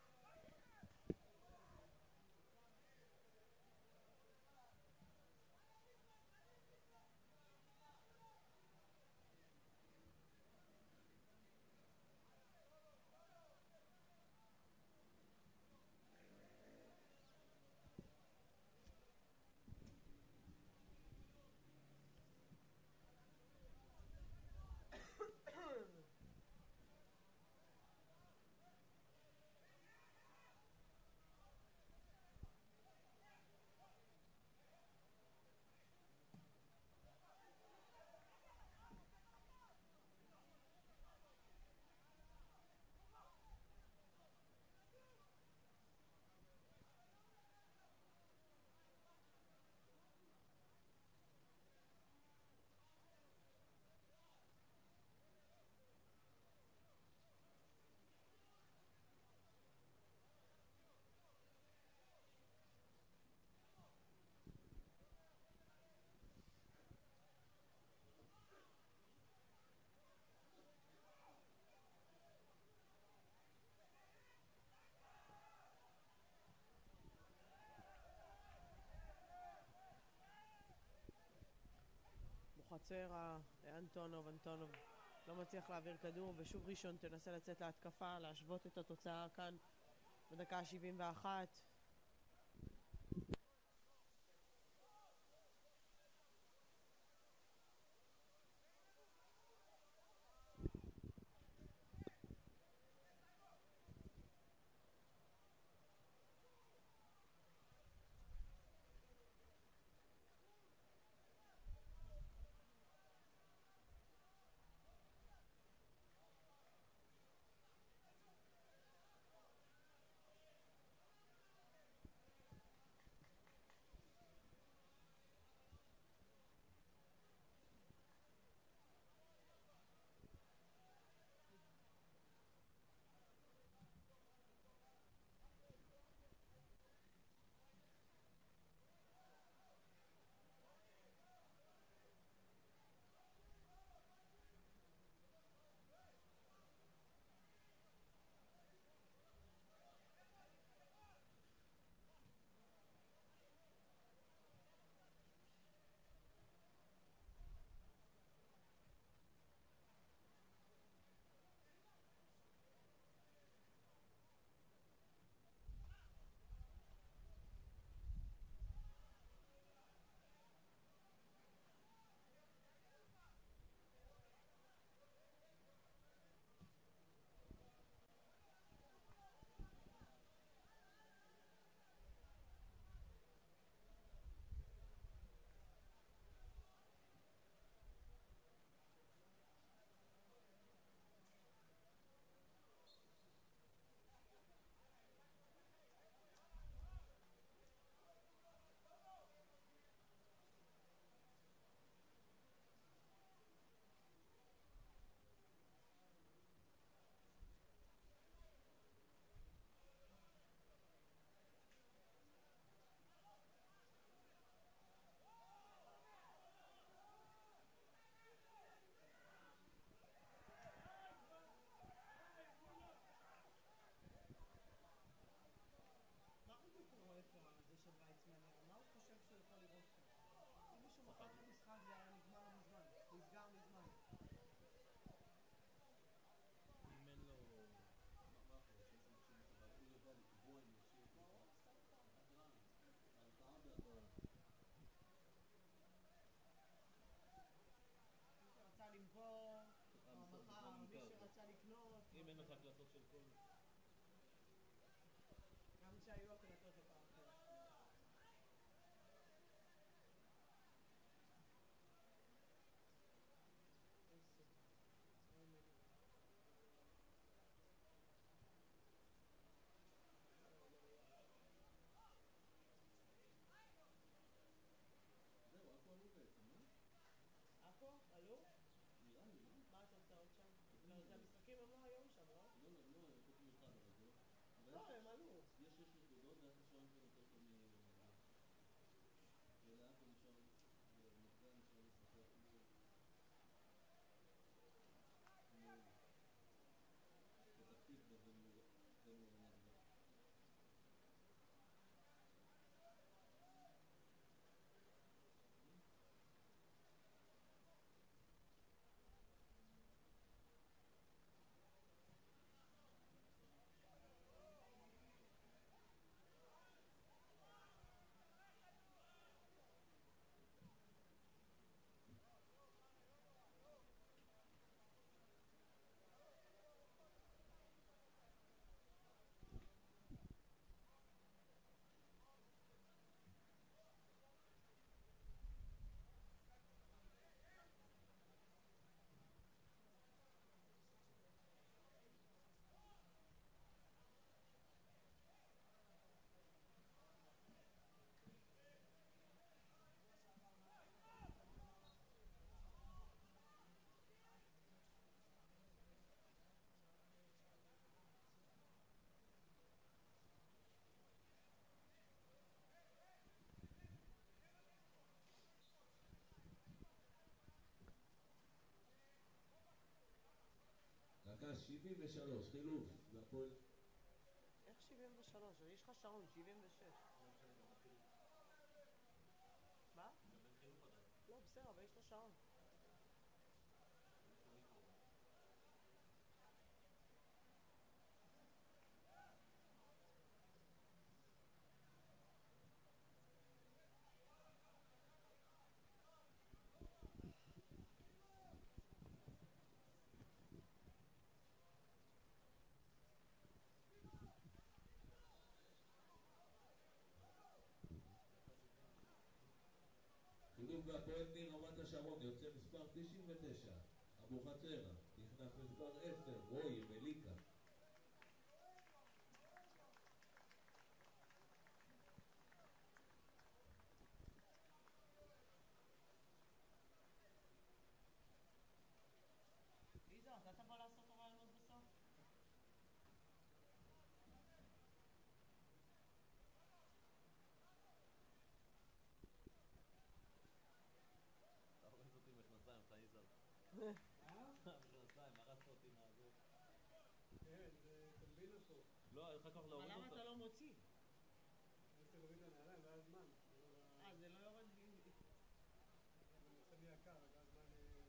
אבוחצירא, אנטונוב לא מצליח להעביר כדור, ושוב ראשון תנסה לצאת להתקפה, להשוות את התוצאה כאן בדקה 71. אם אין לך הקלטות של כל... גם שהיו הקלטות לפעם אחרת. זהו, הכל עלו בעצם, לא? עכו? עלו? נראה לי, לא? מה התוצאות שם? לא, זה המשחקים הם לא היום שם, לא? לא, לא, לא, חוץ מאחד, אבל זה לא. לא, הם עלו. יש 6 נקודות, והיה חשבון של יותר טוב ולאט הוא נשאר במקרה, נשאר לשחק פתח תקווה ומנגדה. דקה 73, חילוף, והפועל... איך 73? יש לך שעון, 76. מה? לא, בסדר, אבל יש לו שעון. והפועל ניר רמת השרון יוצא מספר 99 אבוחצירא, נכנס מספר 10 רועי מליקה. ליזו, אתה תבוא לעשות הרעיונות בסוף? אתה הורס אותי מכנסיים, חייזר. מכנסיים, הרסת אותי מהזה. כן, זה קומבינה פה. לא, אין לך כוח להוריד אבל למה אותה. אתה לא מוציא? אני צריך להוריד את הנעליים, ואז זמן. זה לא יורד בלי... אני עושה לי יקר, ואז זמן...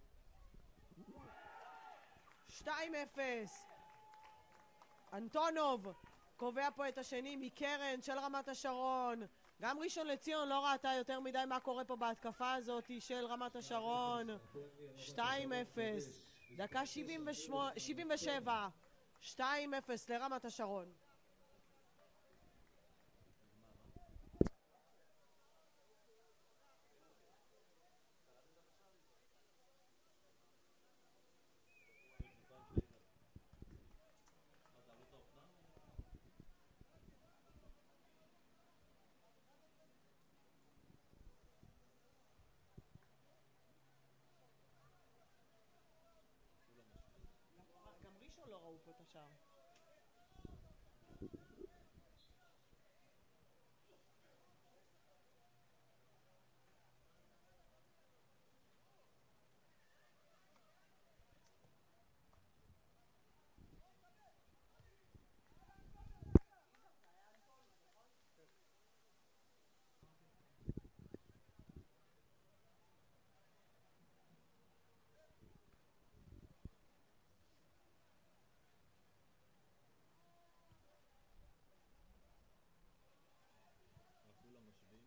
2-0. אנטונוב קובע פה את השני מקרן של רמת השרון. גם ראשון לציון לא ראתה יותר מדי מה קורה פה בהתקפה הזאת של רמת השרון. 2-0. דקה 77. 2-0 לרמת השרון. גם ראשון לא ראו פה את השער. עפולה משווים.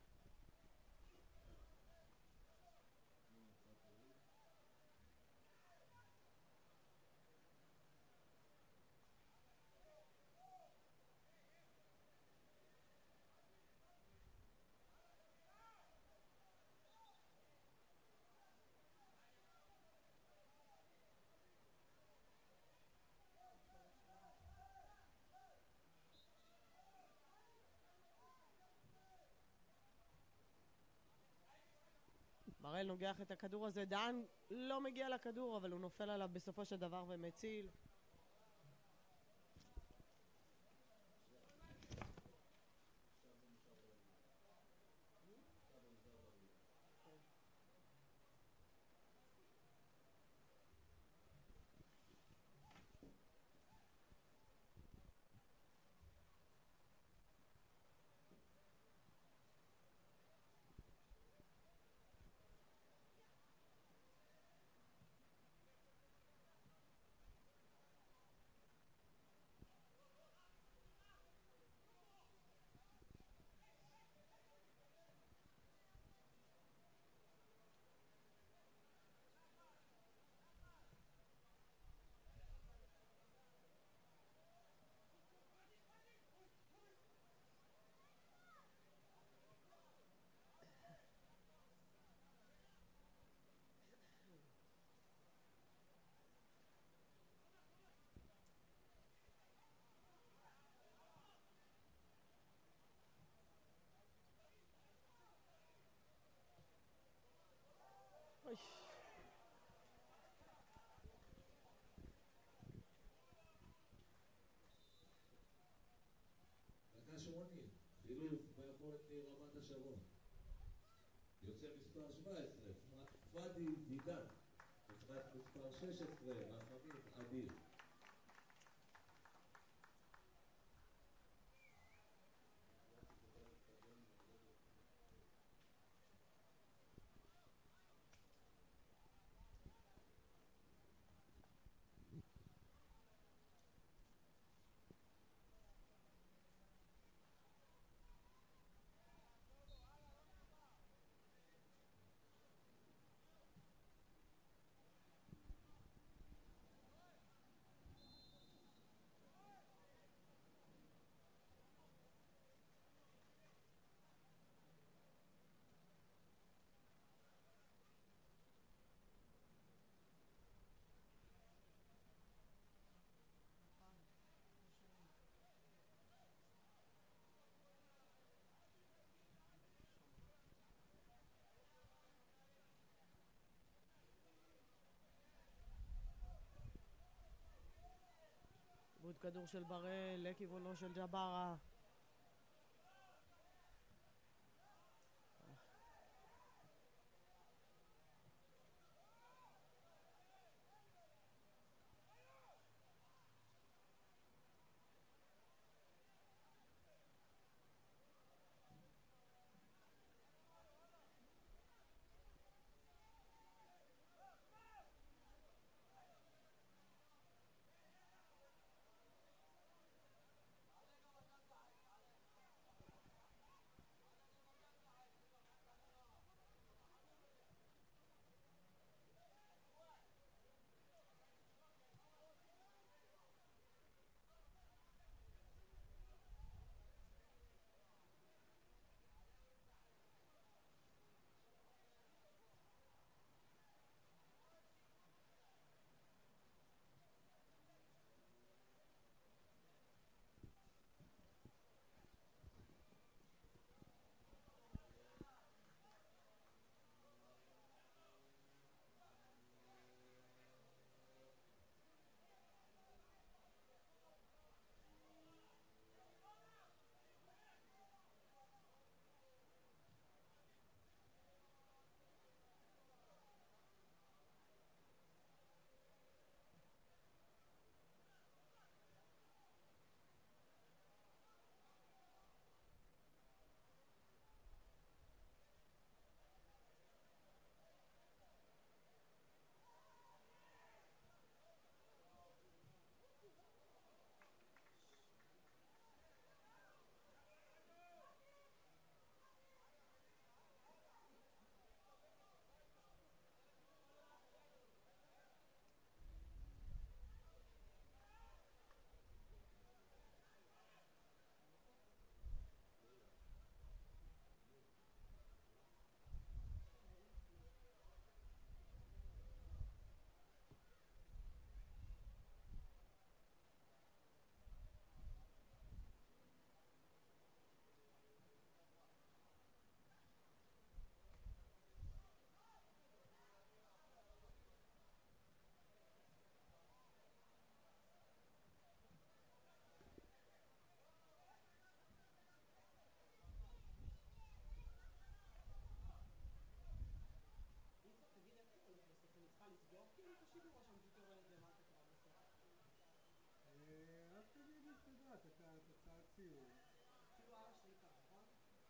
מראל נוגח את הכדור הזה, דן לא מגיע לכדור אבל הוא נופל עליו בסופו של דבר ומציל. אוי. דקה 80, חילוף בהפועל ניר רמת השרון. יוצא מספר 17, פאדי וידן. נכנס מספר 16, רחמים אדיר. עיבוד כדור של בראל לכיוונו של ג'ברה. רק תגיד לי תודה, את התוצאת ציון. כאילו על השריקה, נכון?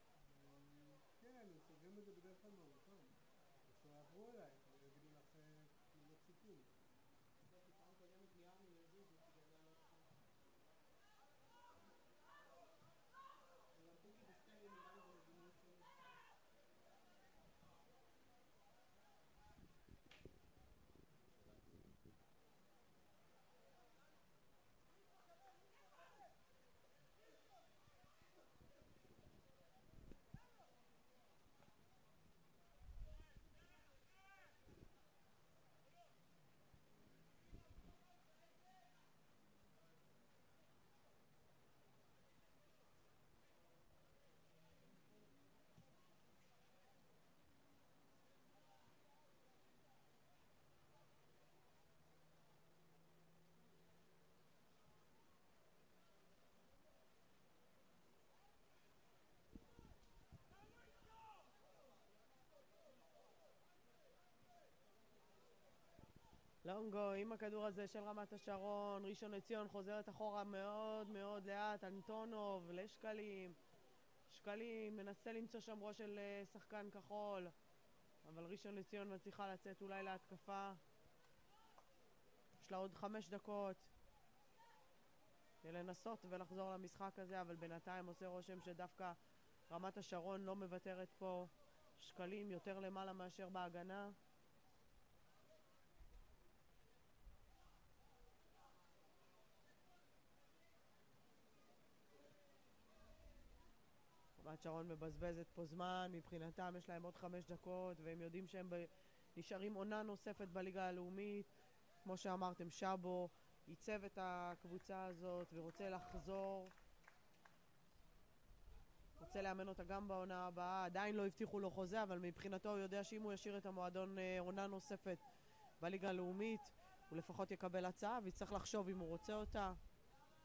כן, הם סוגרים את זה בדרך כלל מהמקום. אז תעברו אליי, אני אגידו לך תמונות סיכום. זה כי פעם קודמת מיהרנו לזוז כדי לעלות אחר וגם פוקי בסטלי נראה לי במדיניות שלי. לונגו עם הכדור הזה של רמת השרון, ראשון לציון חוזרת אחורה מאוד מאוד לאט, אנטונוב לשקלים, שקלים מנסה למצוא שם ראש של שחקן כחול, אבל ראשון לציון מצליחה לצאת אולי להתקפה. יש לה עוד 5 דקות לנסות ולחזור למשחק הזה, אבל בינתיים עושה רושם שדווקא רמת השרון לא מוותרת פה. שקלים יותר למעלה מאשר בהגנה. רמת שרון מבזבזת פה זמן, מבחינתם יש להם עוד 5 דקות והם יודעים שהם נשארים עונה נוספת בליגה הלאומית. כמו שאמרתם, שבו ייצב את הקבוצה הזאת ורוצה לחזור, רוצה לאמן אותה גם בעונה הבאה. עדיין לא הבטיחו לו חוזה, אבל מבחינתו הוא יודע שאם הוא ישאיר את המועדון עונה נוספת בליגה הלאומית הוא לפחות יקבל הצעה ויצטרך לחשוב אם הוא רוצה אותה.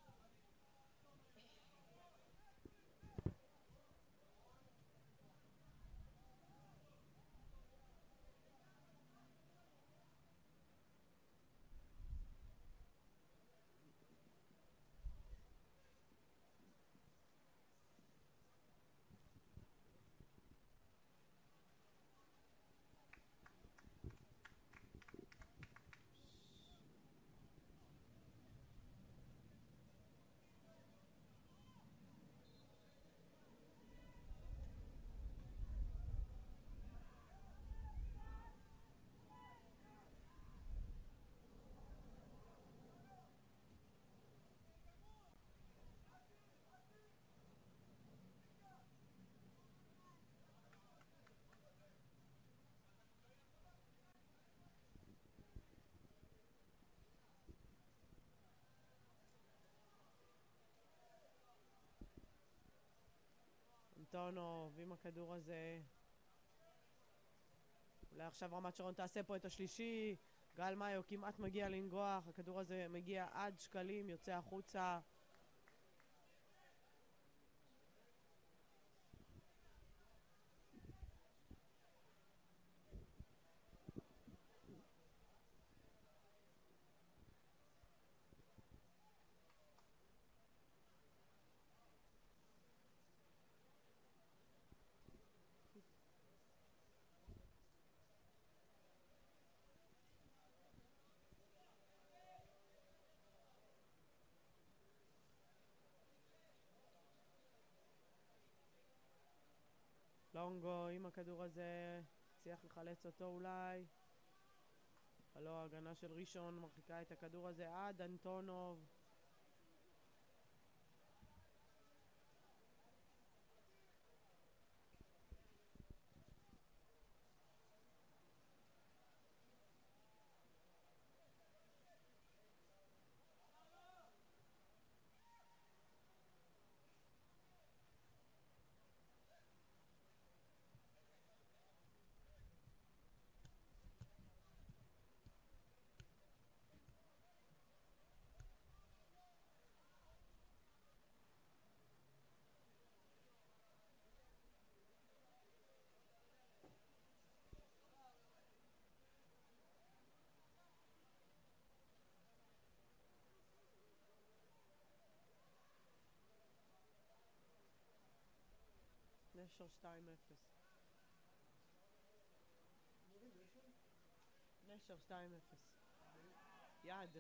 אנטונוב עם הכדור הזה. אולי עכשיו רמת שרון תעשה פה את השלישי. גל מאיו כמעט מגיע לנגוח, הכדור הזה מגיע עד שקלים, יוצא החוצה. לונגו עם הכדור הזה, הצליח לחלץ אותו אולי. אבל לא, ההגנה של ראשון מרחיקה את הכדור הזה עד אנטונוב. נשר 2-0. נשר 2-0. יד.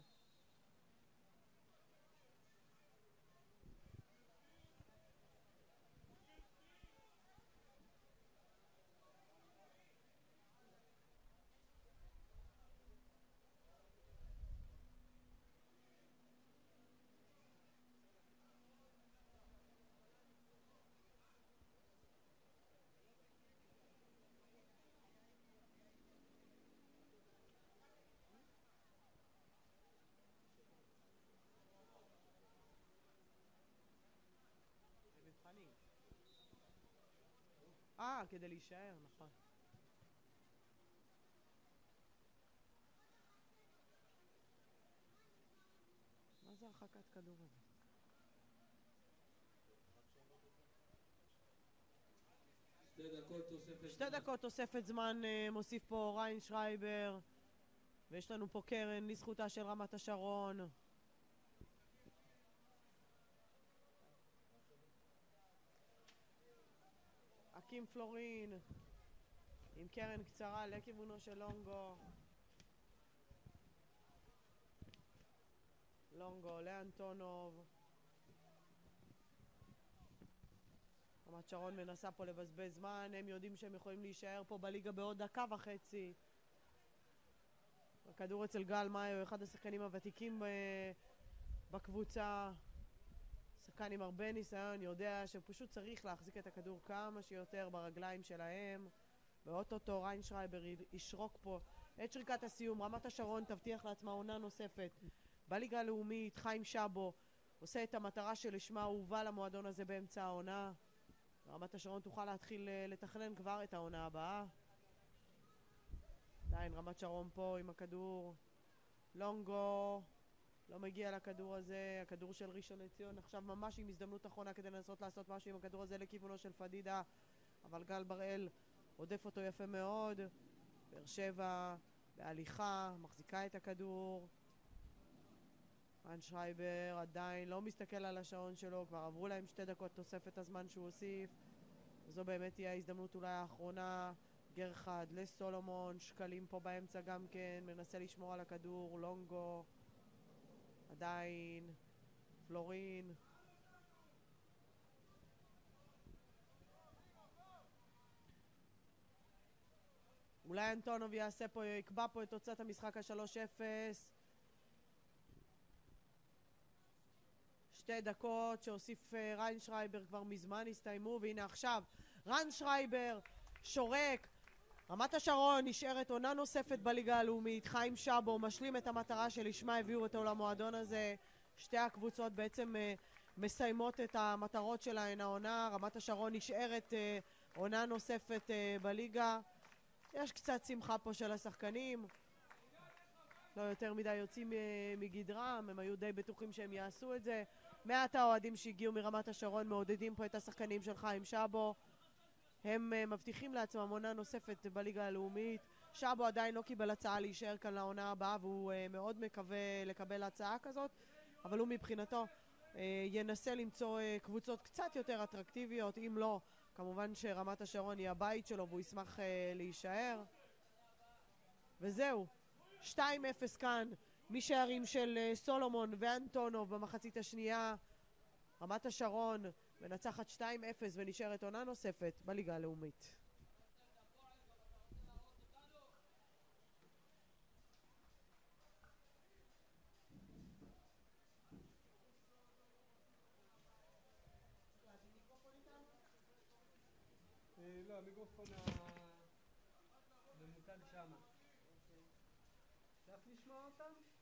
כדי להישאר, נכון. מה זה הרחקת כדור הזה? שתי דקות תוספת זמן מוסיף פה ריין שרייבר, ויש לנו פה קרן לזכותה של רמת השרון. אקים פלורין עם קרן קצרה לכיוונו של לונגו. לונגו לאנטונוב. רמת שרון מנסה פה לבזבז זמן, הם יודעים שהם יכולים להישאר פה בליגה בעוד דקה וחצי. הכדור אצל גל מאיו, אחד השחקנים הוותיקים בקבוצה, שחקן עם הרבה ניסיון, יודע שפשוט צריך להחזיק את הכדור כמה שיותר ברגליים שלהם, ואוטוטו ריין שרייבר ישרוק פה את שריקת הסיום. רמת השרון תבטיח לעצמה עונה נוספת בליגה הלאומית. חיים שבו עושה את המטרה שלשמה הוא הובא למועדון הזה באמצע העונה. רמת השרון תוכל להתחיל לתכנן כבר את העונה הבאה. עדיין רמת שרון פה עם הכדור. לונגו לא מגיע לכדור הזה, הכדור של ראשון לציון עכשיו ממש עם הזדמנות אחרונה כדי לנסות לעשות משהו עם הכדור הזה לכיוונו של פדידה, אבל גל בראל עודף אותו יפה מאוד. באר שבע בהליכה מחזיקה את הכדור. ריין שרייבר עדיין לא מסתכל על השעון שלו, כבר עברו להם 2 דקות תוספת הזמן שהוא הוסיף, וזו באמת תהיה ההזדמנות אולי האחרונה. גרחד לסולומון, שקלים פה באמצע גם כן, מנסה לשמור על הכדור. לונגו עדיין, פלורין אולי אנטונוב יעשה פה, יקבע פה את תוצאת המשחק ה-3-0. 2 דקות שהוסיף ריין שרייבר כבר מזמן הסתיימו, והנה עכשיו ריין שרייבר שורק. רמת השרון נשארת עונה נוספת בליגה הלאומית. חיים שבו משלים את המטרה שלשמה הביאו אותו למועדון הזה. שתי הקבוצות בעצם מסיימות את המטרות שלהן העונה. רמת השרון נשארת עונה נוספת בליגה. יש קצת שמחה פה של השחקנים, לא יותר מדי יוצאים מגדרם, הם היו די בטוחים שהם יעשו את זה. מעט האוהדים שהגיעו מרמת השרון מעודדים פה את השחקנים של חיים שבו. הם מבטיחים לעצמם עונה נוספת בליגה הלאומית. שבו עדיין לא קיבל הצעה להישאר כאן לעונה הבאה, והוא מאוד מקווה לקבל הצעה כזאת, אבל הוא מבחינתו ינסה למצוא קבוצות קצת יותר אטרקטיביות. אם לא, כמובן שרמת השרון היא הבית שלו והוא ישמח להישאר. וזהו, 2-0 כאן משערים של סולומון ואנטונוב במחצית השנייה. רמת השרון מנצחת 2-0 ונשארת עונה נוספת בליגה הלאומית. לא, המיקרופון הממותג שמה. אפשר לשמוע אותם?